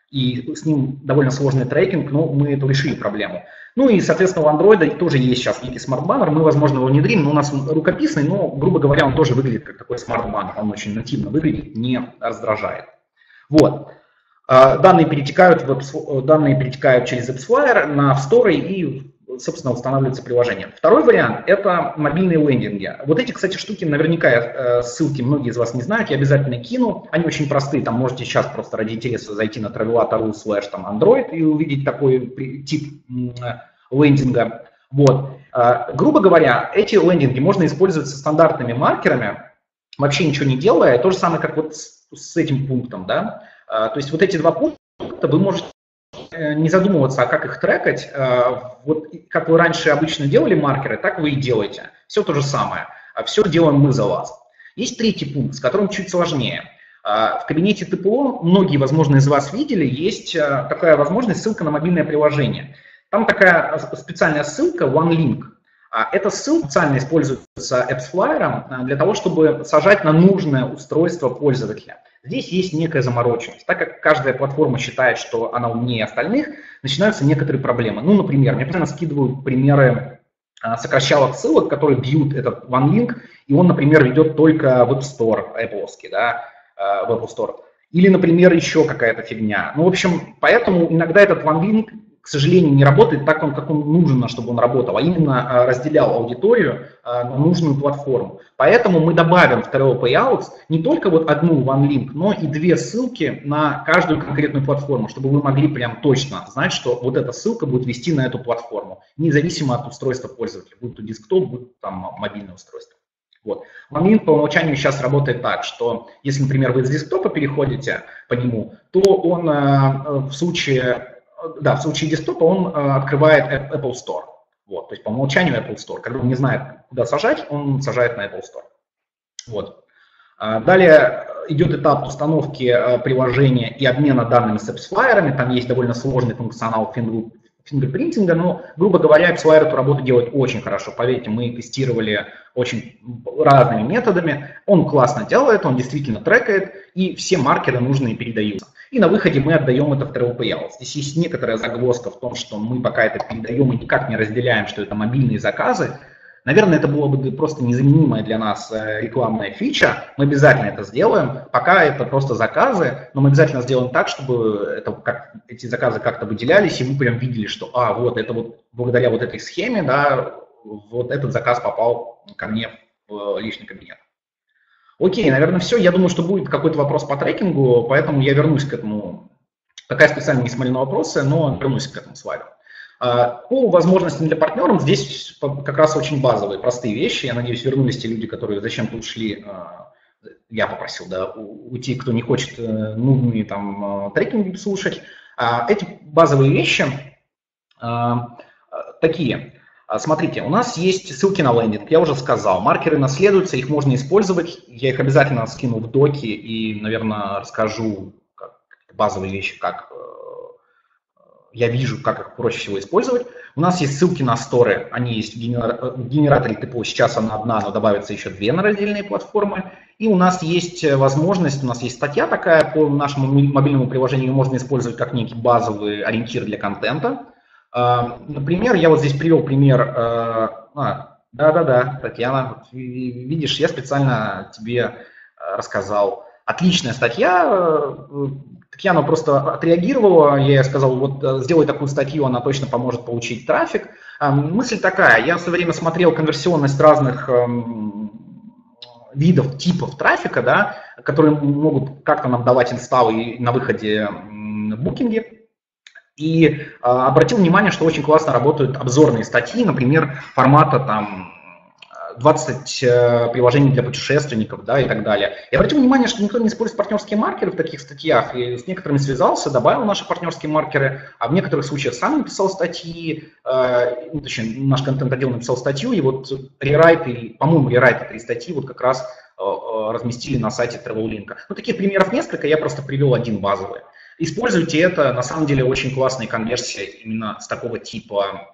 B: и с ним довольно сложный трекинг, но мы эту решили проблему. Ну и, соответственно, у Android тоже есть сейчас некий Smart Banner, мы, возможно, его внедрим, но у нас он рукописный, но, грубо говоря, он тоже выглядит как такой Smart Banner, он очень нативно выглядит, не раздражает. Вот. Данные перетекают, в, данные перетекают через AppsFlyer на Store и, собственно, устанавливается приложение. Второй вариант – это мобильные лендинги. Вот эти, кстати, штуки, наверняка ссылки многие из вас не знают, я обязательно кину. Они очень простые, там можете сейчас просто ради интереса зайти на тревелат точка ру слэш Android и увидеть такой тип лендинга. Вот. Грубо говоря, эти лендинги можно использовать со стандартными маркерами, вообще ничего не делая. То же самое, как вот с, с этим пунктом, да. То есть вот эти два пункта вы можете не задумываться, а как их трекать. Вот как вы раньше обычно делали маркеры, так вы и делаете. Все то же самое. Все делаем мы за вас. Есть третий пункт, с которым чуть сложнее. В кабинете тэ пэ о, многие, возможно, из вас видели, есть такая возможность, ссылка на мобильное приложение. Там такая специальная ссылка OneLink. Эта ссылка специально используется AppsFlyer для того, чтобы сажать на нужное устройство пользователя. Здесь есть некая замороченность. Так как каждая платформа считает, что она умнее остальных, начинаются некоторые проблемы. Ну, например, мне постоянно скидывают примеры сокращалок ссылок, которые бьют этот OneLink, и он, например, ведет только в App Store, Apple-овский, да, в Apple Store. Или, например, еще какая-то фигня. Ну, в общем, поэтому иногда этот OneLink, к сожалению, не работает так, как он нужно, чтобы он работал, а именно разделял аудиторию на нужную платформу. Поэтому мы добавим в Travel Payouts не только вот одну OneLink, но и две ссылки на каждую конкретную платформу, чтобы вы могли прям точно знать, что вот эта ссылка будет вести на эту платформу, независимо от устройства пользователя, будь то десктоп, будь там мобильное устройство. Вот. OneLink по умолчанию сейчас работает так, что если, например, вы с десктопа переходите по нему, то он в случае да, в случае десктопа он открывает Apple Store. Вот, то есть по умолчанию Apple Store. Когда он не знает, куда сажать, он сажает на Apple Store. Вот. Далее идет этап установки приложения и обмена данными с AppsFlyer. Там есть довольно сложный функционал фингерпринтинга, но, грубо говоря, AppsFlyer эту работу делает очень хорошо. Поверьте, мы тестировали очень разными методами. Он классно делает, он действительно трекает, и все маркеры нужные передаются. И на выходе мы отдаем это в Travel Payout. Здесь есть некоторая загвоздка в том, что мы пока это передаем и никак не разделяем, что это мобильные заказы. Наверное, это было бы просто незаменимая для нас рекламная фича. Мы обязательно это сделаем. Пока это просто заказы, но мы обязательно сделаем так, чтобы это, как, эти заказы как-то выделялись, и вы прям видели, что а, вот это вот благодаря вот этой схеме, да, вот этот заказ попал ко мне в личный кабинет. Окей, наверное, все. Я думаю, что будет какой-то вопрос по трекингу, поэтому я вернусь к этому. Пока я специально не смотрел на вопросы, но вернусь к этому слайду. По возможностям для партнеров здесь как раз очень базовые, простые вещи. Я надеюсь, вернулись те люди, которые зачем-то ушли. Я попросил, да, уйти, кто не хочет нудные там трекинги слушать. Эти базовые вещи такие. Смотрите, у нас есть ссылки на лендинг, я уже сказал. Маркеры наследуются, их можно использовать. Я их обязательно скину в доки и, наверное, расскажу как базовые вещи, как я вижу, как их проще всего использовать. У нас есть ссылки на сторы, они есть в генераторе ТПО, сейчас она одна, но добавится еще две на раздельные платформы. И у нас есть возможность, у нас есть статья такая по нашему мобильному приложению, ее можно использовать как некий базовый ориентир для контента. Например, я вот здесь привел пример, а, да-да-да, Татьяна, видишь, я специально тебе рассказал. Отличная статья, Татьяна просто отреагировала, я ей сказал, вот сделай такую статью, она точно поможет получить трафик. Мысль такая, я все время смотрел конверсионность разных видов, типов трафика, да, которые могут как-то нам давать инсталлы на выходе букинги. И а, обратил внимание, что очень классно работают обзорные статьи, например, формата там двадцать э, приложений для путешественников, да, и так далее. И обратил внимание, что никто не использует партнерские маркеры в таких статьях, и с некоторыми связался, добавил наши партнерские маркеры, а в некоторых случаях сам написал статьи, э, ну, точнее, наш контент-отдел написал статью, и вот рерайт, по-моему, рерайт этой статьи вот как раз э, э, разместили на сайте TravelLink. Ну, таких примеров несколько, я просто привел один базовый. Используйте это, на самом деле очень классная конверсия именно с такого типа,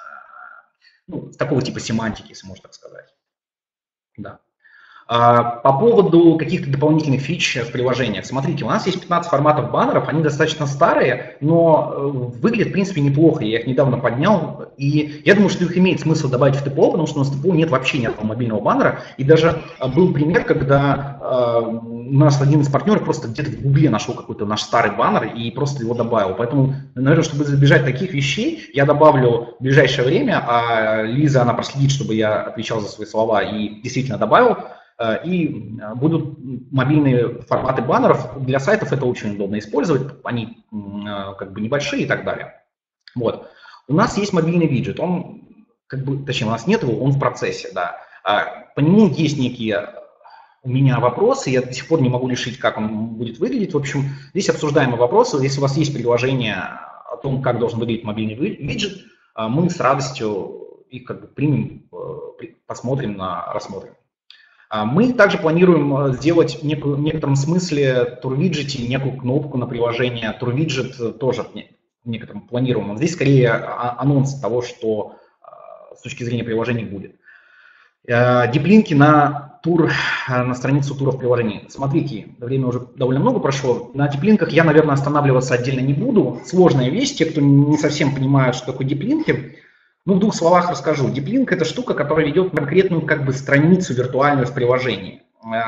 B: ну, с такого типа семантики, если можно так сказать. Да. По поводу каких-то дополнительных фич в приложениях. Смотрите, у нас есть пятнадцать форматов баннеров, они достаточно старые, но выглядят, в принципе, неплохо. Я их недавно поднял, и я думаю, что их имеет смысл добавить в ТПО, потому что у нас в ТПО нет вообще ни одного мобильного баннера. И даже был пример, когда у нас один из партнеров просто где-то в Гугле нашел какой-то наш старый баннер и просто его добавил. Поэтому, наверное, чтобы избежать таких вещей, я добавлю в ближайшее время, а Лиза, она проследит, чтобы я отвечал за свои слова и действительно добавил. И будут мобильные форматы баннеров. Для сайтов это очень удобно использовать, они как бы небольшие и так далее. Вот. У нас есть мобильный виджет, он, как бы, точнее, у нас нет его, он в процессе, да. По нему есть некие у меня вопросы, я до сих пор не могу решить, как он будет выглядеть. В общем, здесь обсуждаемые вопросы. Если у вас есть предложение о том, как должен выглядеть мобильный виджет, мы с радостью их как бы примем, посмотрим, на, рассмотрим. Мы также планируем сделать в некотором смысле в TourWidget некую кнопку на приложение. TourWidget тоже в некотором планируем. Здесь скорее анонс того, что с точки зрения приложения будет. Диплинки на тур, на страницу туров приложений. Смотрите, время уже довольно много прошло. На диплинках я, наверное, останавливаться отдельно не буду. Сложная вещь, те, кто не совсем понимают, что такое диплинки. Ну, в двух словах расскажу. Диплинк – это штука, которая ведет конкретную как бы страницу виртуальную в приложении.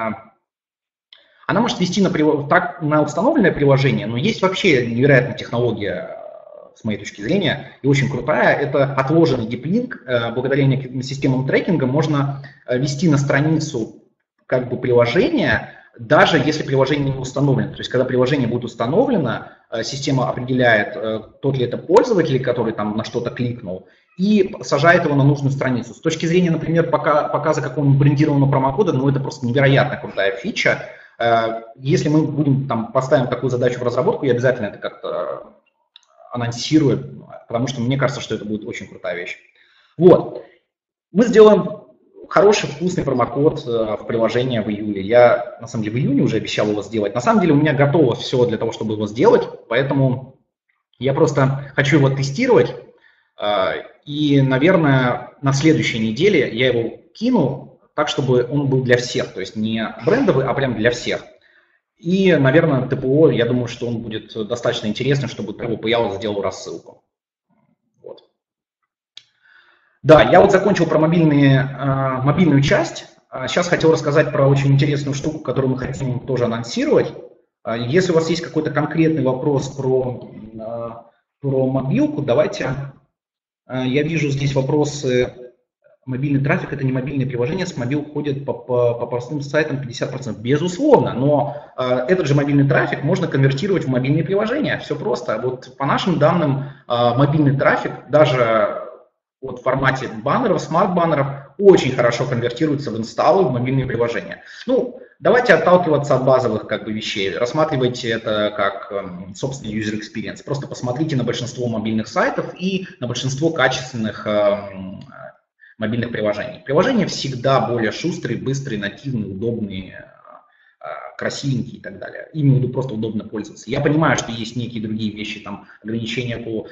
B: Она может вести на, так, на установленное приложение, но есть вообще невероятная технология, с моей точки зрения, и очень крутая. Это отложенный диплинк. Благодаря неким системам трекинга можно вести на страницу как бы приложения, даже если приложение не установлено. То есть, когда приложение будет установлено, система определяет, тот ли это пользователь, который там на что-то кликнул, и сажает его на нужную страницу. С точки зрения, например, пока, показа какого-нибудь брендированного промокода, ну это просто невероятно крутая фича. Если мы будем там поставим такую задачу в разработку, я обязательно это как-то анонсирую, потому что мне кажется, что это будет очень крутая вещь. Вот. Мы сделаем хороший, вкусный промокод в приложение в июле. Я, на самом деле, в июне уже обещал его сделать. На самом деле, у меня готово все для того, чтобы его сделать, поэтому я просто хочу его тестировать. И, наверное, на следующей неделе я его кину так, чтобы он был для всех. То есть не брендовый, а прям для всех. И, наверное, ТПО, я думаю, что он будет достаточно интересным, чтобы Travel Payout сделал рассылку. Вот. Да, я вот закончил про мобильные, э, мобильную часть. Сейчас хотел рассказать про очень интересную штуку, которую мы хотим тоже анонсировать. Если у вас есть какой-то конкретный вопрос про, э, про мобилку, давайте. Э, я вижу здесь вопросы. Мобильный трафик – это не мобильные приложения, с мобил ходят по, по, по простым сайтам пятьдесят процентов. Безусловно, но э, этот же мобильный трафик можно конвертировать в мобильные приложения. Все просто. Вот по нашим данным, э, мобильный трафик, даже вот в формате баннеров, смарт-баннеров, очень хорошо конвертируется в инсталлы, в мобильные приложения. Ну, давайте отталкиваться от базовых как бы вещей. Рассматривайте это как э, собственный user experience. Просто посмотрите на большинство мобильных сайтов и на большинство качественных э, мобильных приложений. Приложения всегда более шустрые, быстрые, нативные, удобные, красивенькие и так далее. Ими просто удобно пользоваться. Я понимаю, что есть некие другие вещи, там ограничения по...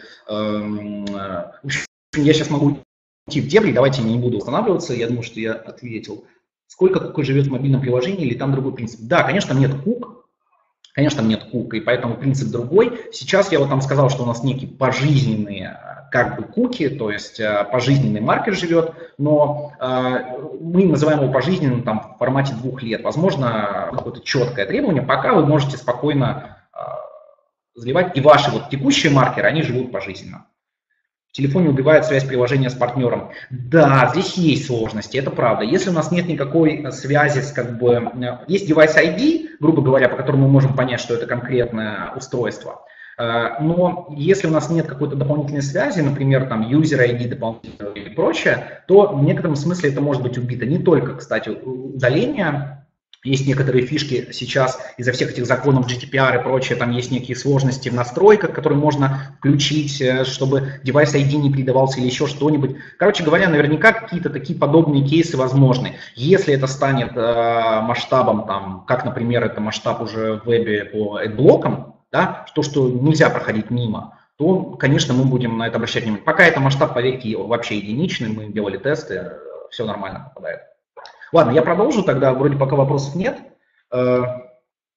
B: Э, я сейчас могу идти в дебри, давайте не буду останавливаться. Я думаю, что я ответил. Сколько кука живет в мобильном приложении или там другой принцип? Да, конечно, там нет кук. Конечно, там нет кук, и поэтому принцип другой. Сейчас я вот там сказал, что у нас некие пожизненные как бы куки, то есть пожизненный маркер живет, но э, мы называем его пожизненным там, в формате двух лет. Возможно, какое-то четкое требование, пока вы можете спокойно э, заливать, и ваши вот текущие маркеры, они живут пожизненно. В телефоне убивает связь приложения с партнером. Да, здесь есть сложности, это правда. Если у нас нет никакой связи с как бы... Есть девайс ай ди, грубо говоря, по которому мы можем понять, что это конкретное устройство. Но если у нас нет какой-то дополнительной связи, например, там user ай ди дополнительного и прочее, то в некотором смысле это может быть убито. Не только, кстати, удаление. Есть некоторые фишки сейчас из-за всех этих законов джи ди пи ар и прочее, там есть некие сложности в настройках, которые можно включить, чтобы девайс ай ди не передавался или еще что-нибудь. Короче говоря, наверняка какие-то такие подобные кейсы возможны. Если это станет э, масштабом, там, как, например, это масштаб уже в вебе по эдблокам, да, то, что нельзя проходить мимо, то, конечно, мы будем на это обращать внимание. Пока это масштаб, поверьте, вообще единичный, мы делали тесты, все нормально попадает. Ладно, я продолжу тогда, вроде пока вопросов нет. Так,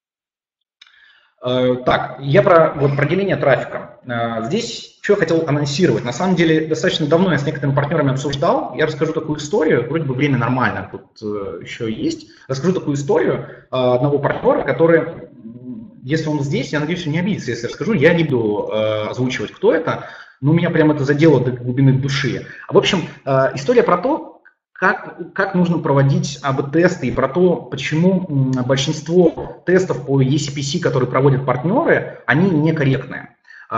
B: я про, вот, про деление трафика. Здесь что я хотел анонсировать. На самом деле, достаточно давно я с некоторыми партнерами обсуждал. Я расскажу такую историю, вроде бы время нормально тут еще есть. Расскажу такую историю одного партнера, который, если он здесь, я надеюсь, он не обидится, если расскажу. Я не буду озвучивать, кто это, но меня прям это задело до глубины души. В общем, история про то, Как, как нужно проводить эй би тесты и про то, почему большинство тестов по и си пи си, которые проводят партнеры, они некорректные.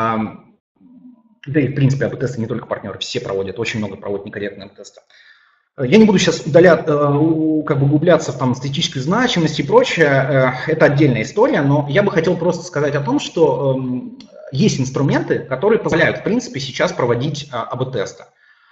B: Да и в принципе эй би тесты не только партнеры, все проводят, очень много проводят некорректные эй би тесты. Я не буду сейчас удалять, как бы углубляться в там, статистическую значимость и прочее, это отдельная история, но я бы хотел просто сказать о том, что есть инструменты, которые позволяют в принципе сейчас проводить эй би тесты.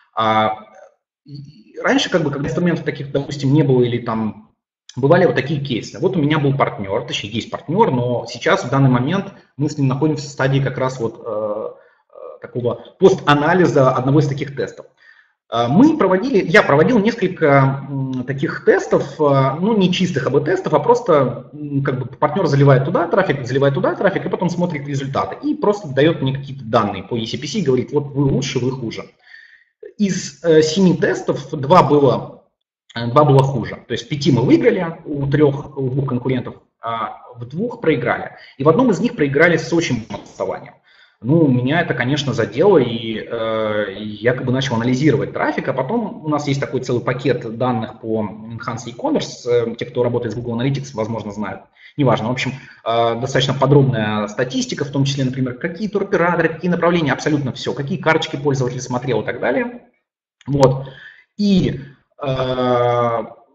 B: Раньше, как бы, когда инструментов таких, допустим, не было или там бывали вот такие кейсы. Вот у меня был партнер, точнее, есть партнер, но сейчас, в данный момент, мы с ним находимся в стадии как раз вот э, такого пост-анализа одного из таких тестов. Мы проводили, я проводил несколько м, таких тестов, э, ну, не чистых эй би тестов, а просто м, как бы партнер заливает туда трафик, заливает туда трафик, и потом смотрит результаты. И просто дает мне какие-то данные по и си пи си, говорит, вот вы лучше, вы хуже. Из э, семи тестов два было, два было хуже. То есть в пяти мы выиграли у трех, у двух конкурентов, а в двух проиграли. И в одном из них проиграли с очень малым отставанием. Ну, меня это, конечно, задело, и э, я как бы начал анализировать трафик, а потом у нас есть такой целый пакет данных по Enhanced E-Commerce. Те, кто работает с Google Analytics, возможно, знают. Неважно, в общем, э, достаточно подробная статистика, в том числе, например, какие туроператоры, какие направления, абсолютно все, какие карточки пользователь смотрел и так далее. Вот. И э,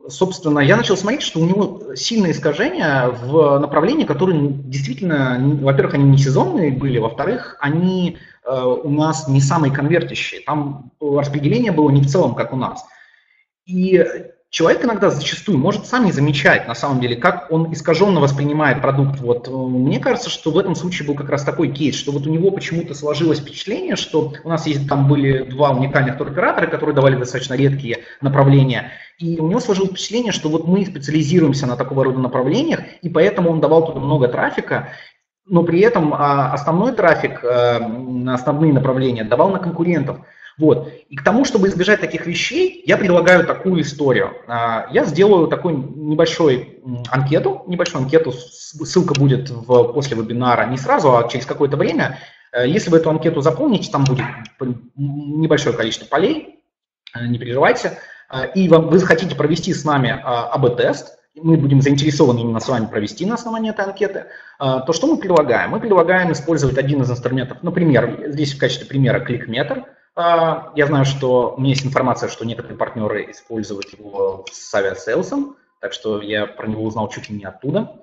B: собственно, я начал смотреть, что у него сильные искажения в направлении, которые действительно, во-первых, они не сезонные были, во-вторых, они э, у нас не самые конвертящие. Там распределение было не в целом, как у нас. И человек иногда зачастую может сам не замечать, на самом деле, как он искаженно воспринимает продукт. Вот мне кажется, что в этом случае был как раз такой кейс, что вот у него почему-то сложилось впечатление, что у нас есть, там были два уникальных туроператора, которые давали достаточно редкие направления, и у него сложилось впечатление, что вот мы специализируемся на такого рода направлениях, и поэтому он давал туда много трафика, но при этом основной трафик на основные направления давал на конкурентов. Вот. И к тому, чтобы избежать таких вещей, я предлагаю такую историю. Я сделаю такую небольшую анкету, небольшую анкету, ссылка будет в, после вебинара, не сразу, а через какое-то время. Если вы эту анкету заполните, там будет небольшое количество полей, не переживайте, и вам, вы захотите провести с нами эй би-тест, мы будем заинтересованы именно с вами провести на основании этой анкеты, то что мы предлагаем? Мы предлагаем использовать один из инструментов, например, здесь в качестве примера кликметр. Я знаю, что у меня есть информация, что некоторые партнеры используют его с авиасейлсом, так что я про него узнал чуть ли не оттуда.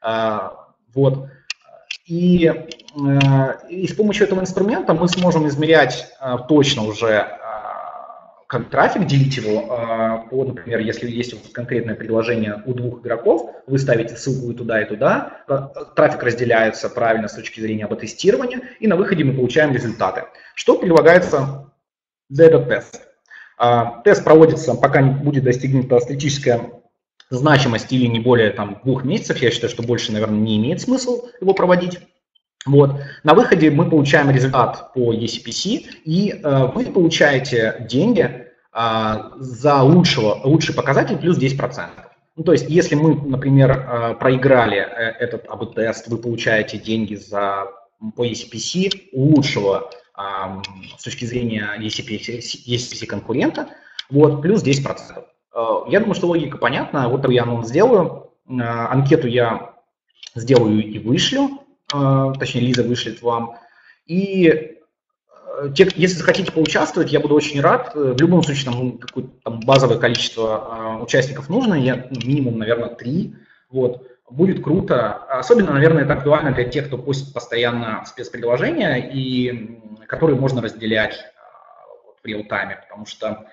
B: Вот. И, и с помощью этого инструмента мы сможем измерять точно уже как трафик, делить его по, например, если есть конкретное предложение у двух игроков, вы ставите ссылку и туда, и туда, трафик разделяется правильно с точки зрения эй би-тестирования, и на выходе мы получаем результаты. Что прилагается за этот тест? Тест проводится, пока не будет достигнута статистическая значимость или не более там, двух месяцев. Я считаю, что больше, наверное, не имеет смысла его проводить. Вот. На выходе мы получаем результат по и си пи си, и э, вы получаете деньги э, за лучшего, лучший показатель плюс десять процентов. Ну, то есть, если мы, например, э, проиграли э, этот эй би-тест, вы получаете деньги за, по и си пи си у лучшего э, с точки зрения и си пи си конкурента, вот, плюс десять процентов. Э, я думаю, что логика понятна. Вот я анонс сделаю. Э, анкету я сделаю и вышлю. Точнее, Лиза вышлет вам. И те, если захотите поучаствовать, я буду очень рад. В любом случае, там какое-то там базовое количество участников нужно, я, минимум, наверное, три. Вот. Будет круто. Особенно, наверное, это актуально для тех, кто постит постоянно спецпредложения, и которые можно разделять в реал-тайме, потому что,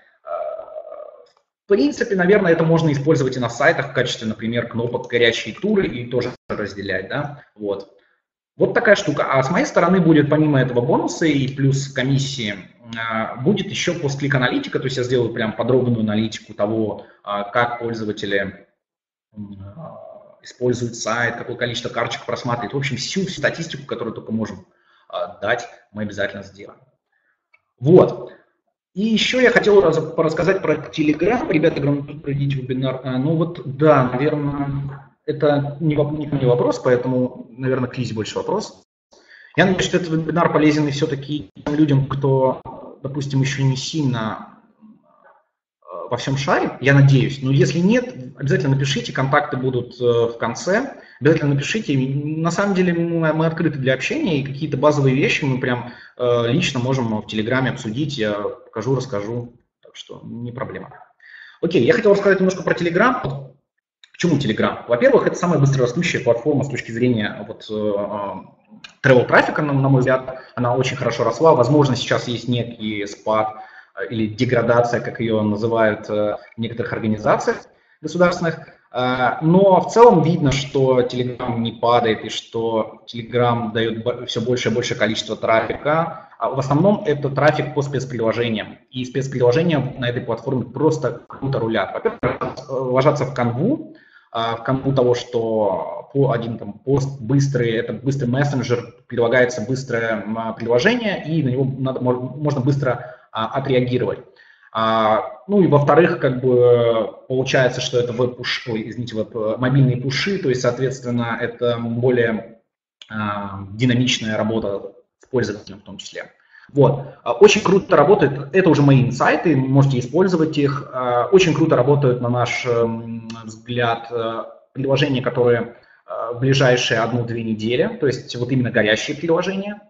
B: в принципе, наверное, это можно использовать и на сайтах в качестве, например, кнопок «Горячие туры» и тоже разделять, да, вот. Вот такая штука. А с моей стороны будет помимо этого бонуса и плюс комиссии, будет еще постклик-аналитика, то есть я сделаю прям подробную аналитику того, как пользователи используют сайт, какое количество карточек просматривают. В общем, всю, всю статистику, которую только можем дать, мы обязательно сделаем. Вот. И еще я хотел рассказать про Telegram. Ребята, проведите вебинар. Ну вот, да, наверное... Это не вопрос, поэтому, наверное, к Лизе больше вопрос. Я надеюсь, что этот вебинар полезен и все-таки тем людям, кто, допустим, еще не сильно во всем шаре, я надеюсь. Но если нет, обязательно напишите, контакты будут в конце. Обязательно напишите. На самом деле мы, мы открыты для общения, и какие-то базовые вещи мы прям лично можем в Телеграме обсудить. Я покажу, расскажу, так что не проблема. Окей, я хотел рассказать немножко про Телеграм. Почему Telegram? Во-первых, это самая быстрорастущая платформа с точки зрения вот, travel трафика, на, на мой взгляд. Она очень хорошо росла. Возможно, сейчас есть некий спад или деградация, как ее называют в некоторых организациях государственных. Но в целом видно, что Telegram не падает и что Telegram дает все больше и больше количество трафика. В основном это трафик по спецприложениям. И спецприложения на этой платформе просто круто рулят. Во-первых, ложатся в канву, в канву того, что по один там, пост быстрый, это быстрый мессенджер, прилагается быстрое приложение, и на него надо, можно быстро отреагировать. Ну и во-вторых, как бы получается, что это веб-пуш, ой, извините, веб, мобильные пуши, то есть, соответственно, это более динамичная работа с пользователем в том числе. Вот. Очень круто работает, это уже мои инсайты, можете использовать их. Очень круто работают, на наш взгляд, приложения, которые в ближайшие одну-две недели, то есть вот именно горящие приложения.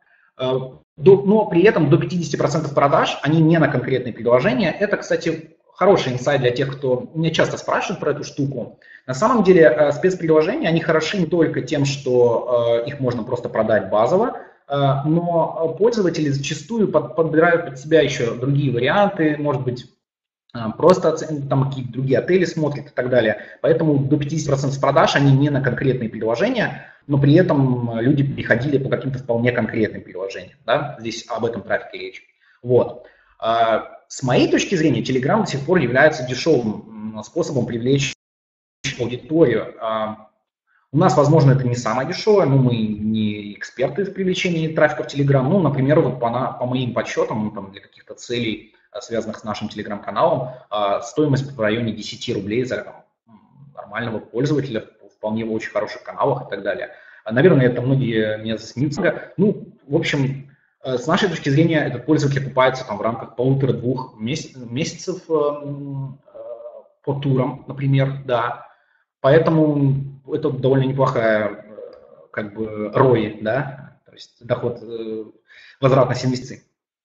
B: Но при этом до пятидесяти процентов продаж, они не на конкретные приложения. Это, кстати, хороший инсайт для тех, кто меня часто спрашивает про эту штуку. На самом деле спецприложения, они хороши не только тем, что их можно просто продать базово, но пользователи зачастую подбирают под себя еще другие варианты, может быть, просто там какие-то другие отели смотрят и так далее. Поэтому до пятидесяти процентов продаж они не на конкретные приложения, но при этом люди переходили по каким-то вполне конкретным приложениям. Да? Здесь об этом трафике речь. Вот. С моей точки зрения, Telegram до сих пор является дешевым способом привлечь аудиторию. У нас, возможно, это не самое дешевое, но мы не эксперты в привлечении трафика в Telegram. Ну, например, вот по, по моим подсчетам, там, для каких-то целей, связанных с нашим Telegram-каналом, стоимость в районе десяти рублей за там, нормального пользователя, вполне в очень хороших каналах и так далее. Наверное, это многие меня засмеются. Ну, в общем, с нашей точки зрения, этот пользователь окупается там, в рамках полутора-двух месяцев по турам, например, да. Поэтому это довольно неплохая как бы рой, да, то есть доход, возвратность инвестиций.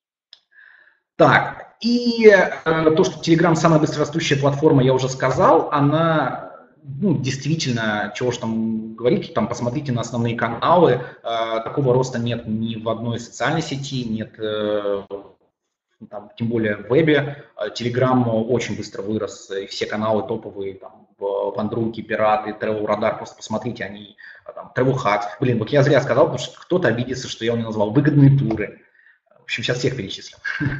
B: Так, и э, то, что Telegram самая быстрорастущая платформа, я уже сказал, она, ну, действительно, чего же там говорить, там посмотрите на основные каналы, э, такого роста нет ни в одной социальной сети, нет, э, там, тем более в вебе. Telegram очень быстро вырос, и все каналы топовые, там, Вандруки, Пираты, Travel Radar, просто посмотрите, они, там, Travel Hut, блин, вот я зря сказал, потому что кто-то обидится, что я его не назвал, выгодные туры. В общем, сейчас всех перечислю.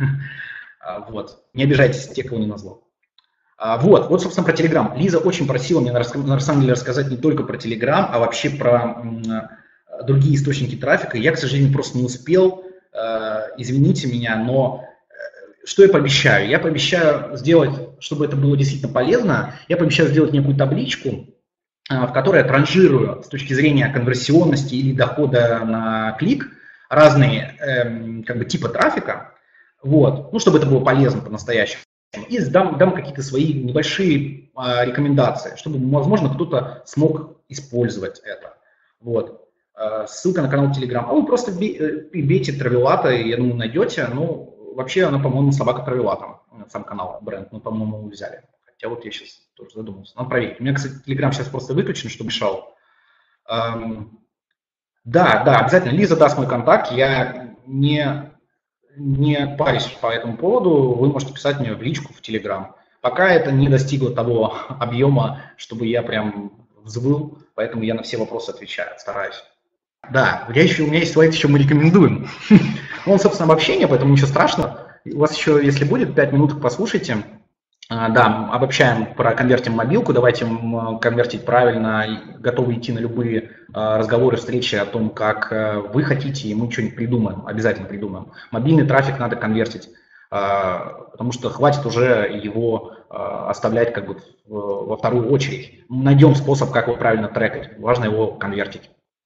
B: Вот. Не обижайтесь, те, кого не назвал. Вот, вот, собственно, про Telegram. Лиза очень просила меня, на самом деле, рассказать не только про Telegram, а вообще про другие источники трафика. Я, к сожалению, просто не успел. Извините меня, но что я пообещаю? Я пообещаю сделать, чтобы это было действительно полезно, я пообещаю сделать некую табличку, в которой я транжирую с точки зрения конверсионности или дохода на клик разные эм, как бы типа трафика, вот, ну, чтобы это было полезно по-настоящему, и дам, дам какие-то свои небольшие э, рекомендации, чтобы, возможно, кто-то смог использовать это, вот. Э, ссылка на канал Telegram, а вы просто бейте Travelata, я думаю, найдете, ну, вообще она, по-моему, собака Travelata, сам канал, бренд, мы, по-моему, взяли, хотя вот я сейчас тоже задумался, надо проверить. У меня, кстати, Telegram сейчас просто выключен, чтобы мешал. Эм, Да, да, обязательно. Лиза даст мой контакт. Я не, не парюсь по этому поводу. Вы можете писать мне в личку в Telegram. Пока это не достигло того объема, чтобы я прям взвыл, поэтому я на все вопросы отвечаю, стараюсь. Да, я еще, у меня есть слайд, еще мы рекомендуем. Он, собственно, обобщение, поэтому ничего страшного. У вас еще, если будет, пять минут послушайте. Да, обобщаем про конвертим мобилку, давайте конвертить правильно, готовы идти на любые разговоры, встречи о том, как вы хотите, и мы что-нибудь придумаем, обязательно придумаем. Мобильный трафик надо конвертить, потому что хватит уже его оставлять как бы во вторую очередь. Найдем способ, как его правильно трекать, важно его конвертить.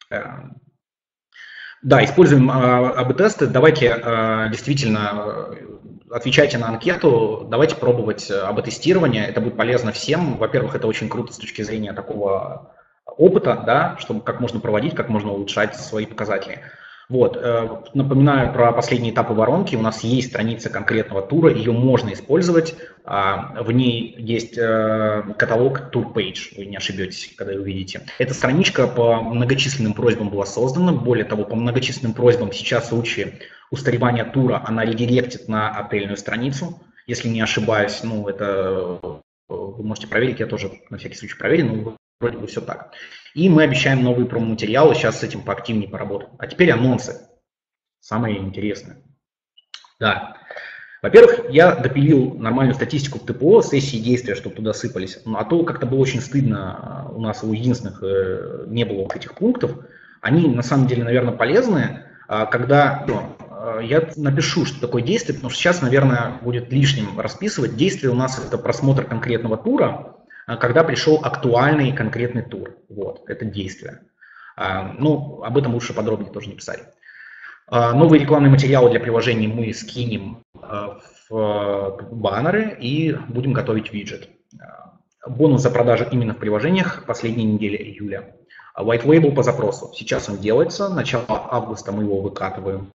B: Да, используем а бэ-тесты, давайте а, действительно отвечайте на анкету, давайте пробовать а бэ-тестирование, это будет полезно всем. Во-первых, это очень круто с точки зрения такого опыта, да, чтобы как можно проводить, как можно улучшать свои показатели. Вот, напоминаю про последние этапы воронки. У нас есть страница конкретного тура, ее можно использовать. В ней есть каталог Tour Page, вы не ошибетесь, когда ее увидите. Эта страничка по многочисленным просьбам была создана. Более того, по многочисленным просьбам сейчас в случае устаревания тура она редиректит на отельную страницу. Если не ошибаюсь, ну это вы можете проверить, я тоже на всякий случай проверю, но вроде бы все так. И мы обещаем новые промо-материалы, сейчас с этим поактивнее поработаем. А теперь анонсы, самые интересные. Да. Во-первых, я допилил нормальную статистику в тэ пэ о, сессии действия, чтобы туда сыпались. Ну, а то как-то было очень стыдно, у нас у единственных не было вот этих пунктов. Они на самом деле, наверное, полезны, когда ну, я напишу, что такое действие, потому что сейчас, наверное, будет лишним расписывать. Действие у нас это просмотр конкретного тура, когда пришел актуальный конкретный тур. Вот, это действие. Ну, об этом лучше подробнее тоже не писать. Новые рекламные материалы для приложений мы скинем в баннеры и будем готовить виджет. Бонус за продажи именно в приложениях последней недели июля. White Label по запросу. Сейчас он делается, начало августа мы его выкатываем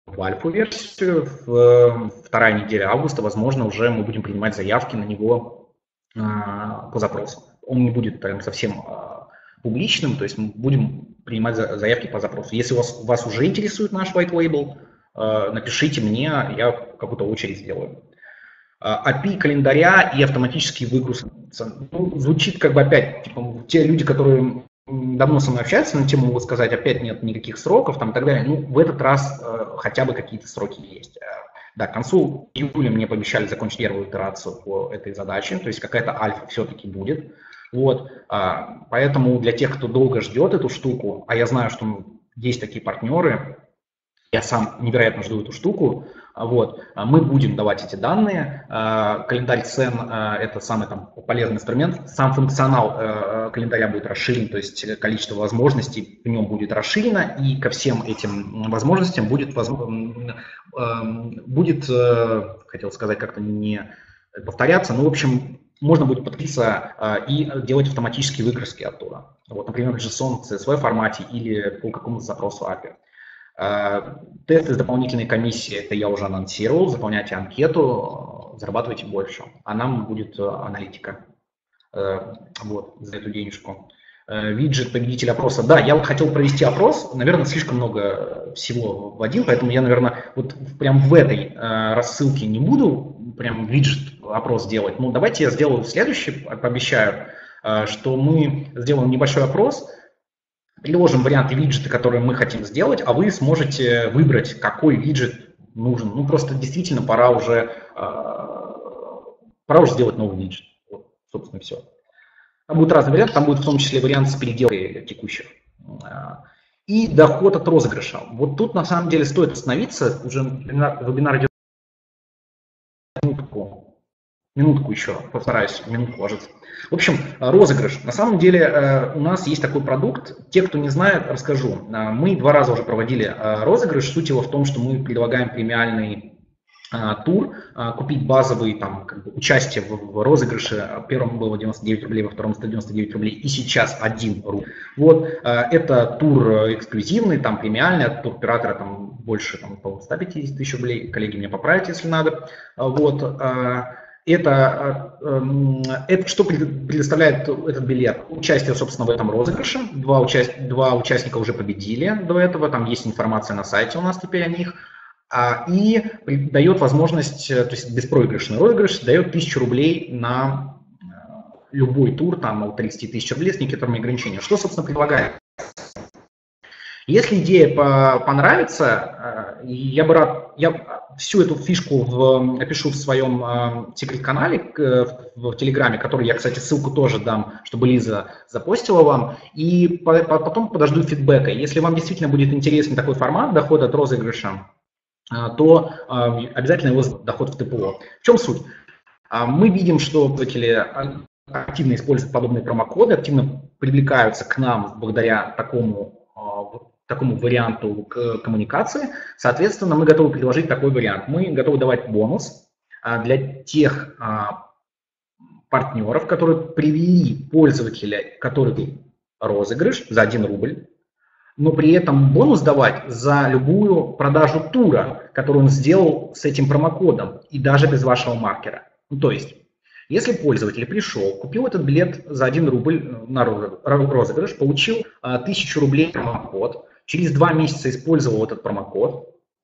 B: в альфа-версию. В вторая неделя августа, возможно, уже мы будем принимать заявки на него по запросу. Он не будет прям совсем публичным, то есть мы будем принимать заявки по запросу. Если вас, вас уже интересует наш white label, напишите мне, я какую-то очередь сделаю. эй пи ай календаря и автоматический выгруз. Ну, звучит как бы опять, типа, те люди, которые давно со мной общаются на тему, могут сказать, опять нет никаких сроков там, и так далее. Ну, в этот раз э, хотя бы какие-то сроки есть. Да, к концу июля мне пообещали закончить первую итерацию по этой задаче, то есть какая-то альфа все-таки будет. Вот, а, поэтому для тех, кто долго ждет эту штуку, а я знаю, что есть такие партнеры, я сам невероятно жду эту штуку, вот, мы будем давать эти данные. Календарь цен – это самый там полезный инструмент. Сам функционал календаря будет расширен, то есть количество возможностей в нем будет расширено, и ко всем этим возможностям будет, будет хотел сказать, как-то не повторяться, но, в общем, можно будет подписаться и делать автоматические выгрузки оттуда. Вот, например, в JSON, си эс ви формате или по какому-то запросу эй пи ай. Тесты с дополнительной комиссией, это я уже анонсировал, заполняйте анкету, зарабатывайте больше, а нам будет аналитика вот, за эту денежку. Виджет победитель опроса. Да, я хотел провести опрос, наверное, слишком много всего вводил, поэтому я, наверное, вот прям в этой рассылке не буду прям виджет опрос делать. Ну, давайте я сделаю следующий, пообещаю, что мы сделаем небольшой опрос, приложим варианты виджета, которые мы хотим сделать, а вы сможете выбрать, какой виджет нужен. Ну, просто действительно пора уже, пора уже сделать новый виджет. Вот, собственно, все. Там будет разный вариант, там будет в том числе вариант с переделкой текущих. И доход от розыгрыша. Вот тут на самом деле стоит остановиться, уже вебинар идет минутку, минутку еще, постараюсь минутку ложиться. В общем, розыгрыш. На самом деле у нас есть такой продукт. Те, кто не знает, расскажу. Мы два раза уже проводили розыгрыш. Суть его в том, что мы предлагаем премиальный тур, купить базовый там, как бы, участие в, в розыгрыше. Первым было девяносто девять рублей, во втором сто девяносто девять рублей, и сейчас один рубль. Вот, это тур эксклюзивный, там премиальный, от туроператора там больше там, по ста пятидесяти тысяч рублей. Коллеги меня поправят, если надо. Вот, это, это что предоставляет этот билет? Участие, собственно, в этом розыгрыше. Два, участ... Два участника уже победили до этого, там есть информация на сайте у нас теперь о них. И дает возможность, то есть беспроигрышный розыгрыш, дает тысячу рублей на любой тур, там от тридцати тысяч рублей с некоторыми ограничениями. Что, собственно, предлагает? Если идея понравится, я бы рад, я всю эту фишку в, опишу в своем секрет-канале в Телеграме, который я, кстати, ссылку тоже дам, чтобы Лиза запостила вам, и потом подожду фидбэка. Если вам действительно будет интересен такой формат дохода от розыгрыша, то обязательно его доход в ТПО. В чем суть? Мы видим, что пользователи активно используют подобные промокоды, активно привлекаются к нам благодаря такому, такому варианту коммуникации. Соответственно, мы готовы предложить такой вариант. Мы готовы давать бонус для тех партнеров, которые привели пользователя, который розыгрыш за один рубль, но при этом бонус давать за любую продажу тура, которую он сделал с этим промокодом, и даже без вашего маркера. Ну, то есть, если пользователь пришел, купил этот билет за один рубль на розыгрыш, получил тысячу рублей промокод, через два месяца использовал этот промокод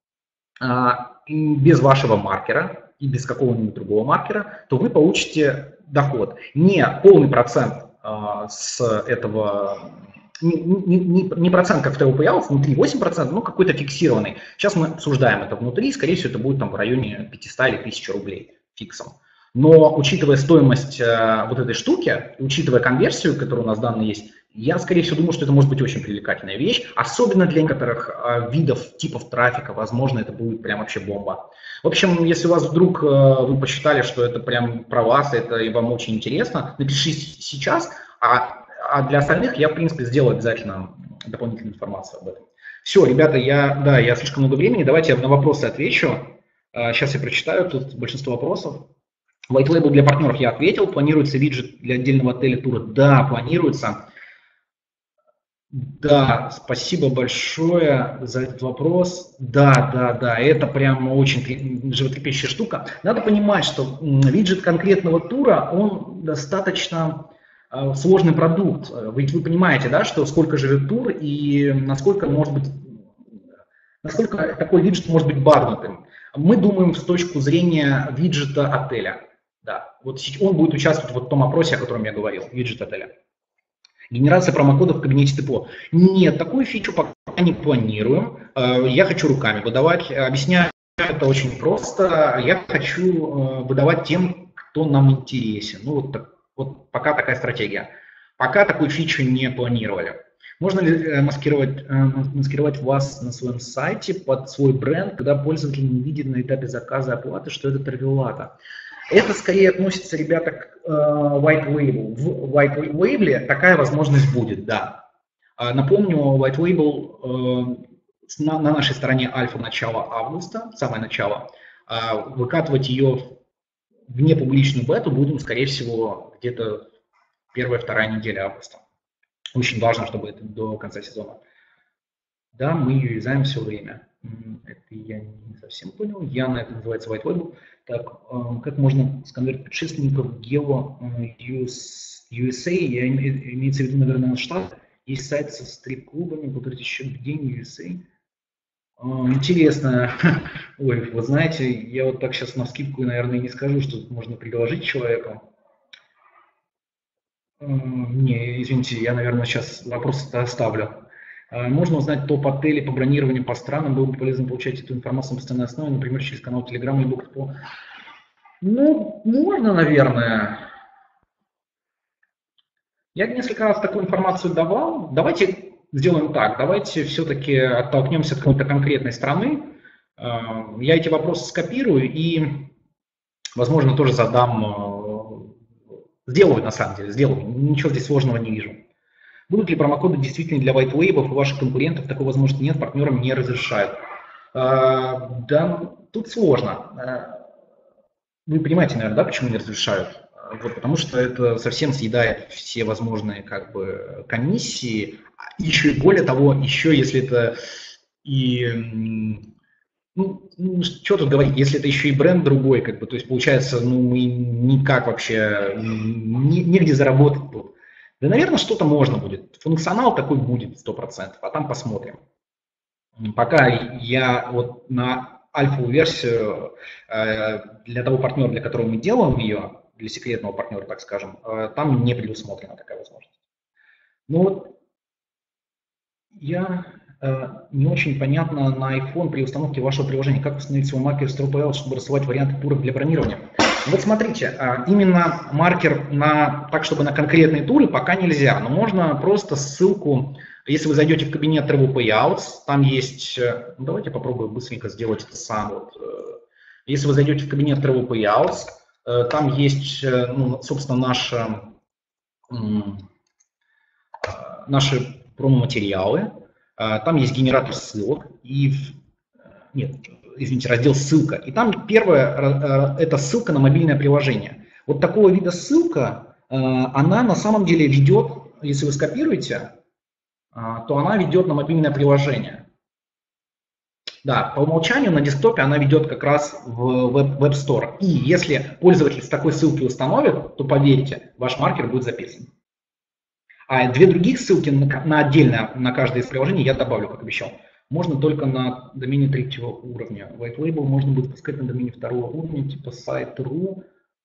B: без вашего маркера и без какого-нибудь другого маркера, то вы получите доход. Не полный процент с этого... Не, не, не, не процент, как в ТВ Payouts, внутри восемь процентов, но какой-то фиксированный. Сейчас мы обсуждаем это внутри, скорее всего, это будет там в районе пятисот или тысячи рублей фиксом. Но учитывая стоимость э, вот этой штуки, учитывая конверсию, которая у нас данные есть, я, скорее всего, думаю, что это может быть очень привлекательная вещь, особенно для некоторых э, видов, типов трафика, возможно, это будет прям вообще бомба. В общем, если у вас вдруг э, вы посчитали, что это прям про вас, это и вам очень интересно, напишите сейчас, а А для остальных я, в принципе, сделаю обязательно дополнительную информацию об этом. Все, ребята, я, да, я слишком много времени. Давайте я на вопросы отвечу. Сейчас я прочитаю тут большинство вопросов. White Label для партнеров я ответил. Планируется виджет для отдельного отеля тура? Да, планируется. Да, спасибо большое за этот вопрос. Да, да, да, это прям очень животрепещущая штука. Надо понимать, что виджет конкретного тура, он достаточно э, сложный продукт. Ведь вы понимаете, да, что сколько живет тур и насколько может быть, насколько такой виджет может быть багнутым. Мы думаем с точки зрения виджета отеля. Да, вот он будет участвовать вот в том опросе, о котором я говорил, виджет отеля. Генерация промокодов в кабинете ТПО. Нет, такую фичу пока не планируем. Я хочу руками выдавать. Объясняю это очень просто. Я хочу выдавать тем, кто нам интересен. Ну вот, так, вот пока такая стратегия. Пока такую фичу не планировали. Можно ли маскировать, маскировать вас на своем сайте под свой бренд, когда пользователь не видит на этапе заказа оплаты, что это Travelata? Это скорее относится, ребята, к э, white label. В white label такая возможность будет, да. А, напомню, white label э, на, на нашей стороне альфа начала августа, самое начало. А выкатывать ее в непубличную бету будем, скорее всего, где-то первая-вторая неделя августа. Очень важно, чтобы это до конца сезона. Да, мы ее юзаем все время. Это я не совсем понял. Яна, это называется white label. Так, как можно сконвертить предшественников Geo ю эс эй, я имеется в виду, наверное, наш штат, есть сайт со стрип-клубами, полторы тысячи в день ю эс эй. Интересно. Ой, вы знаете, я вот так сейчас навскидку, наверное, не скажу, что можно предложить человеку. Не, извините, я, наверное, сейчас вопрос оставлю. Можно узнать топ-отели по бронированию по странам, было бы полезно получать эту информацию на постоянной основе, например, через канал Telegram или Book.po. Ну, можно, наверное. Я несколько раз такую информацию давал. Давайте сделаем так, давайте все-таки оттолкнемся от какой-то конкретной страны. Я эти вопросы скопирую и, возможно, тоже задам, сделаю на самом деле, сделаю, ничего здесь сложного не вижу. Будут ли промокоды действительно для white label у ваших конкурентов? Такой возможности нет, партнерам не разрешают. А, да, тут сложно. Вы понимаете, наверное, да, почему не разрешают? Вот, потому что это совсем съедает все возможные как бы комиссии. Еще и более того, еще если это и... Ну, ну, что тут говорить, если это еще и бренд другой, как бы, то есть получается, ну, мы никак вообще, не, негде заработать тут. Да, наверное, что-то можно будет. Функционал такой будет сто процентов, а там посмотрим. Пока я вот на альфовую версию э, для того партнера, для которого мы делаем ее, для секретного партнера, так скажем, э, там не предусмотрена такая возможность. Ну вот я э, не очень понятно на iPhone при установке вашего приложения, как установить свой маркер с TruePayL, чтобы рассылать варианты туров для бронирования. Вот смотрите, именно маркер на, так, чтобы на конкретные туры пока нельзя, но можно просто ссылку, если вы зайдете в кабинет Travel Payouts, там есть, ну, давайте попробую быстренько сделать это сам. Вот. Если вы зайдете в кабинет Travel Payouts, там есть, ну, собственно, наши, наши промо-материалы, там есть генератор ссылок и... Нет, извините, раздел «Ссылка». И там первое – это ссылка на мобильное приложение. Вот такого вида ссылка, она на самом деле ведет, если вы скопируете, то она ведет на мобильное приложение. Да, по умолчанию на десктопе она ведет как раз в Web Store. И если пользователь с такой ссылки установит, то поверьте, ваш маркер будет записан. А две других ссылки на, на отдельно на каждое из приложений я добавлю, как обещал. Можно только на домене третьего уровня. White Label можно будет пускать на домене второго уровня, типа сайт.ру.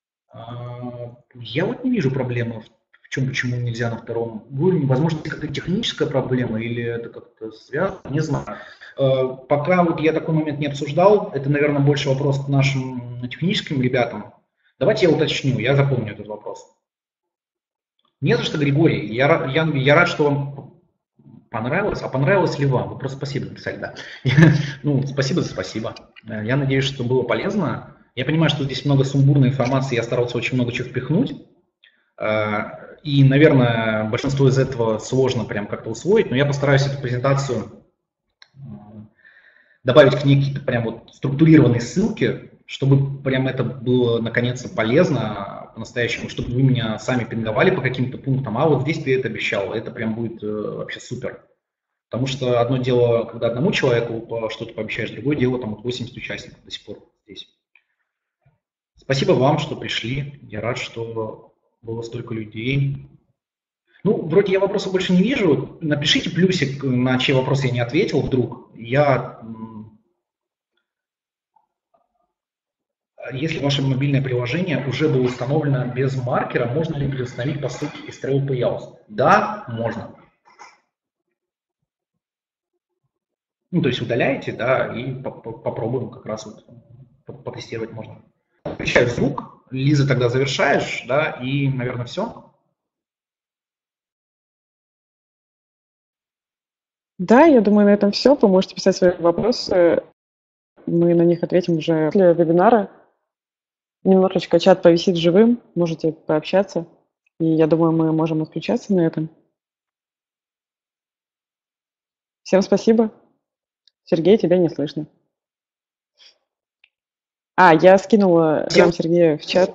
B: Я вот не вижу проблемы, в чем, почему нельзя на втором уровне. Возможно, это какая-то техническая проблема или это как-то связано, не знаю. Пока вот я такой момент не обсуждал, это, наверное, больше вопрос к нашим техническим ребятам. Давайте я уточню, я запомню этот вопрос. Не за что, Григорий. Я, я, я рад, что вам понравилось. А понравилось ли вам? Вы просто спасибо написали, да. Ну, спасибо за спасибо. Я надеюсь, что было полезно. Я понимаю, что здесь много сумбурной информации, я старался очень много чего впихнуть. И, наверное, большинство из этого сложно прям как-то усвоить, но я постараюсь эту презентацию добавить к ней какие-то прям вот структурированные ссылки, чтобы прям это было наконец-то полезно. по-настоящему, чтобы вы меня сами пинговали по каким-то пунктам, а вот здесь ты это обещал, это прям будет вообще супер. Потому что одно дело, когда одному человеку что-то пообещаешь, другое дело, там вот восемьдесят участников до сих пор здесь. Спасибо вам, что пришли. Я рад, что было столько людей. Ну, вроде я вопросов больше не вижу. Напишите плюсик, на чей вопрос я не ответил вдруг. Я... Если ваше мобильное приложение уже было установлено без маркера, можно ли переустановить по ссылке из Travel Payouts? Да, можно. Ну, то есть удаляете, да, и попробуем как раз вот потестировать можно. Включаю звук. Лиза, тогда завершаешь, да, и, наверное, все.
A: Да, я думаю, на этом все. Вы можете писать свои вопросы. Мы на них ответим уже после вебинара. Немножечко чат повисит живым, можете пообщаться. И я думаю, мы можем отключаться на этом. Всем спасибо. Сергей, тебя не слышно. А, я скинула Всем Сергея в чат.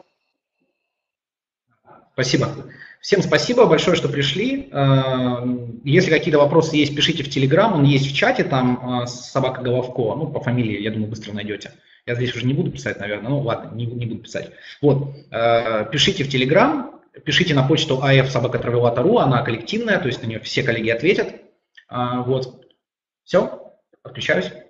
B: Спасибо. Всем спасибо большое, что пришли. Если какие-то вопросы есть, пишите в Telegram, он есть в чате, там собака Головко, ну, по фамилии, я думаю, быстро найдете. Я здесь уже не буду писать, наверное, ну, ладно, не, не буду писать. Вот, пишите в Telegram, пишите на почту а эф собака травелата точка ру, она коллективная, то есть на нее все коллеги ответят. Вот, все, отключаюсь.